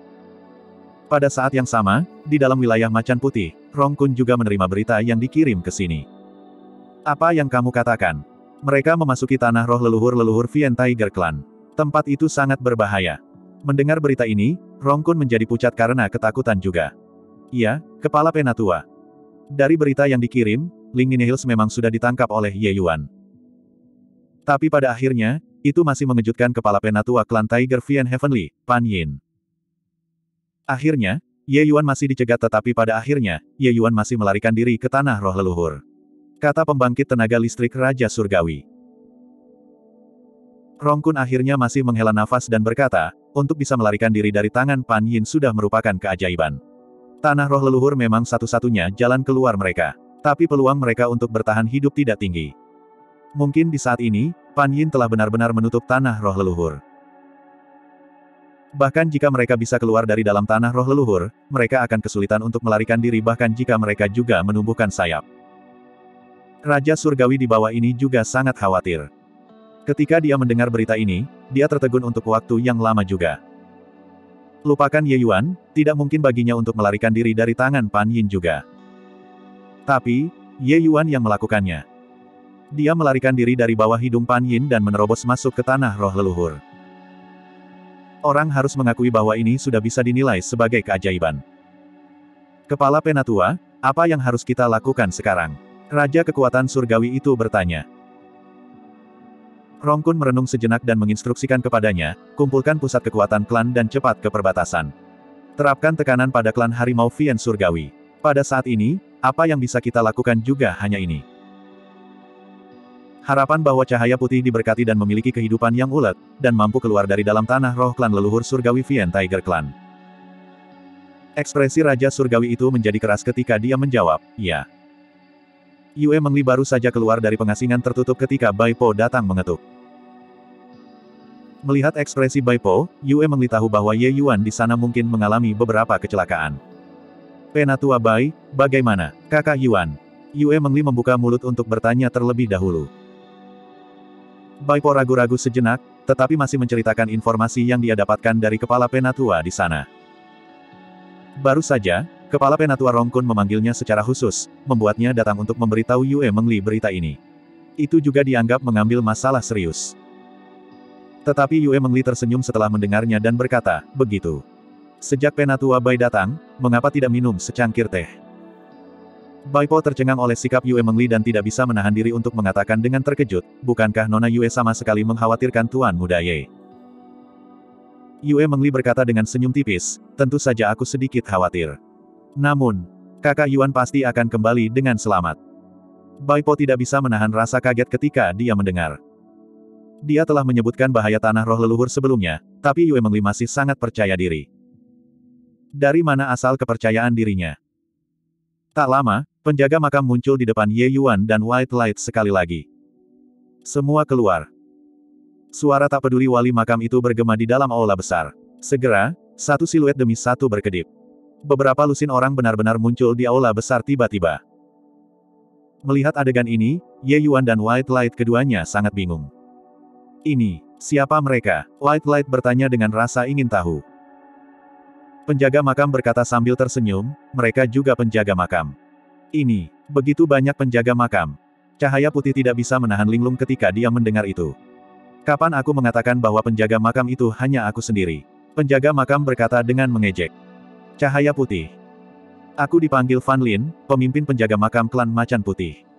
Pada saat yang sama, di dalam wilayah Macan Putih, Rong Kun juga menerima berita yang dikirim ke sini. Apa yang kamu katakan? Mereka memasuki tanah roh leluhur-leluhur Vien Tiger Clan. Tempat itu sangat berbahaya. Mendengar berita ini, Rong Kun menjadi pucat karena ketakutan juga. Iya, Kepala Penatua. Dari berita yang dikirim, Ling Ninihils memang sudah ditangkap oleh Ye Yuan. Tapi pada akhirnya, itu masih mengejutkan Kepala Penatua klan Tiger Vien Heavenly, Pan Yin. Akhirnya, Ye Yuan masih dicegat tetapi pada akhirnya, Ye Yuan masih melarikan diri ke tanah roh leluhur. Kata pembangkit tenaga listrik Raja Surgawi. Rong Kun akhirnya masih menghela nafas dan berkata, untuk bisa melarikan diri dari tangan Pan Yin sudah merupakan keajaiban. Tanah roh leluhur memang satu-satunya jalan keluar mereka. Tapi peluang mereka untuk bertahan hidup tidak tinggi. Mungkin di saat ini, Pan Yin telah benar-benar menutup tanah roh leluhur. Bahkan jika mereka bisa keluar dari dalam tanah roh leluhur, mereka akan kesulitan untuk melarikan diri bahkan jika mereka juga menumbuhkan sayap. Raja Surgawi di bawah ini juga sangat khawatir. Ketika dia mendengar berita ini, dia tertegun untuk waktu yang lama juga. Lupakan Ye Yuan, tidak mungkin baginya untuk melarikan diri dari tangan Pan Yin juga. Tapi, Ye Yuan yang melakukannya. Dia melarikan diri dari bawah hidung Pan Yin dan menerobos masuk ke tanah roh leluhur. Orang harus mengakui bahwa ini sudah bisa dinilai sebagai keajaiban. Kepala Penatua, apa yang harus kita lakukan sekarang? Raja kekuatan surgawi itu bertanya. Rong Kun merenung sejenak dan menginstruksikan kepadanya, kumpulkan pusat kekuatan klan dan cepat ke perbatasan. Terapkan tekanan pada klan Harimau Vien Surgawi. Pada saat ini, apa yang bisa kita lakukan juga hanya ini. Harapan bahwa cahaya putih diberkati dan memiliki kehidupan yang ulet, dan mampu keluar dari dalam tanah roh klan leluhur surgawi Vien Tiger Clan. Ekspresi Raja Surgawi itu menjadi keras ketika dia menjawab, ya. Yue Mengli baru saja keluar dari pengasingan tertutup ketika Bai Po datang mengetuk. Melihat ekspresi Bai Po, Yue Mengli tahu bahwa Ye Yuan di sana mungkin mengalami beberapa kecelakaan. Penatua Bai, bagaimana, kakak Yuan? Yue Mengli membuka mulut untuk bertanya terlebih dahulu. Bai Po ragu-ragu sejenak, tetapi masih menceritakan informasi yang dia dapatkan dari kepala penatua di sana. Baru saja, kepala penatua Rongkun memanggilnya secara khusus, membuatnya datang untuk memberitahu Yue Mengli berita ini. Itu juga dianggap mengambil masalah serius. Tetapi Yue Mengli tersenyum setelah mendengarnya dan berkata, begitu. Sejak penatua Bai datang, mengapa tidak minum secangkir teh? Bai Po tercengang oleh sikap Yue Mengli dan tidak bisa menahan diri untuk mengatakan dengan terkejut, bukankah Nona Yue sama sekali mengkhawatirkan Tuan Muda Ye? Yue Mengli berkata dengan senyum tipis, tentu saja aku sedikit khawatir. Namun, kakak Yuan pasti akan kembali dengan selamat. Bai Po tidak bisa menahan rasa kaget ketika dia mendengar. Dia telah menyebutkan bahaya tanah roh leluhur sebelumnya, tapi Yue Mengli masih sangat percaya diri. Dari mana asal kepercayaan dirinya? Tak lama, penjaga makam muncul di depan Ye Yuan dan White Light sekali lagi. Semua keluar. Suara tak peduli wali makam itu bergema di dalam aula besar. Segera, satu siluet demi satu berkedip. Beberapa lusin orang benar-benar muncul di aula besar tiba-tiba. Melihat adegan ini, Ye Yuan dan White Light keduanya sangat bingung. Ini, siapa mereka? White Light bertanya dengan rasa ingin tahu. Penjaga makam berkata sambil tersenyum, mereka juga penjaga makam. Ini, begitu banyak penjaga makam. Cahaya putih tidak bisa menahan linglung ketika dia mendengar itu. Kapan aku mengatakan bahwa penjaga makam itu hanya aku sendiri? Penjaga makam berkata dengan mengejek. Cahaya putih. Aku dipanggil Fan Lin, pemimpin penjaga makam klan Macan Putih.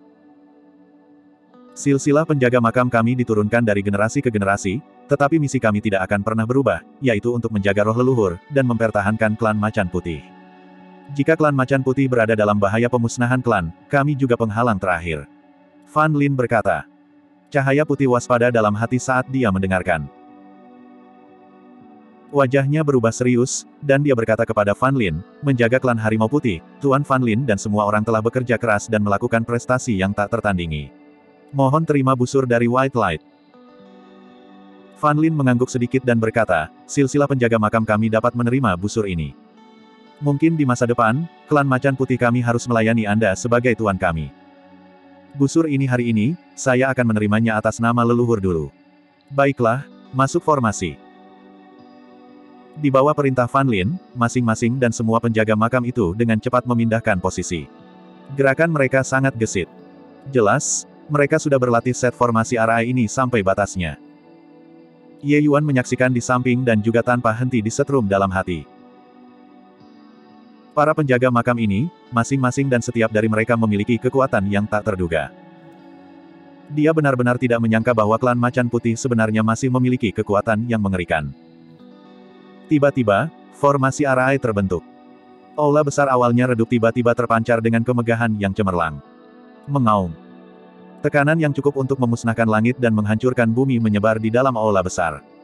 Silsilah penjaga makam kami diturunkan dari generasi ke generasi, tetapi misi kami tidak akan pernah berubah, yaitu untuk menjaga roh leluhur, dan mempertahankan klan Macan Putih. Jika klan Macan Putih berada dalam bahaya pemusnahan klan, kami juga penghalang terakhir. Fan Lin berkata. Cahaya putih waspada dalam hati saat dia mendengarkan. Wajahnya berubah serius, dan dia berkata kepada Fan Lin, menjaga klan Harimau Putih, Tuan Fan Lin dan semua orang telah bekerja keras dan melakukan prestasi yang tak tertandingi. Mohon terima busur dari White Light. Fan Lin mengangguk sedikit dan berkata, silsilah penjaga makam kami dapat menerima busur ini. Mungkin di masa depan, klan Macan Putih kami harus melayani Anda sebagai tuan kami. Busur ini hari ini, saya akan menerimanya atas nama leluhur dulu. Baiklah, masuk formasi. Di bawah perintah Fan Lin, masing-masing dan semua penjaga makam itu dengan cepat memindahkan posisi. Gerakan mereka sangat gesit. Jelas, mereka sudah berlatih set formasi R I ini sampai batasnya. Ye Yuan menyaksikan di samping dan juga tanpa henti disetrum dalam hati. Para penjaga makam ini, masing-masing dan setiap dari mereka memiliki kekuatan yang tak terduga. Dia benar-benar tidak menyangka bahwa klan Macan Putih sebenarnya masih memiliki kekuatan yang mengerikan. Tiba-tiba, formasi R I terbentuk. Aula besar awalnya redup tiba-tiba terpancar dengan kemegahan yang cemerlang. Mengaum. Tekanan yang cukup untuk memusnahkan langit dan menghancurkan bumi menyebar di dalam aula besar.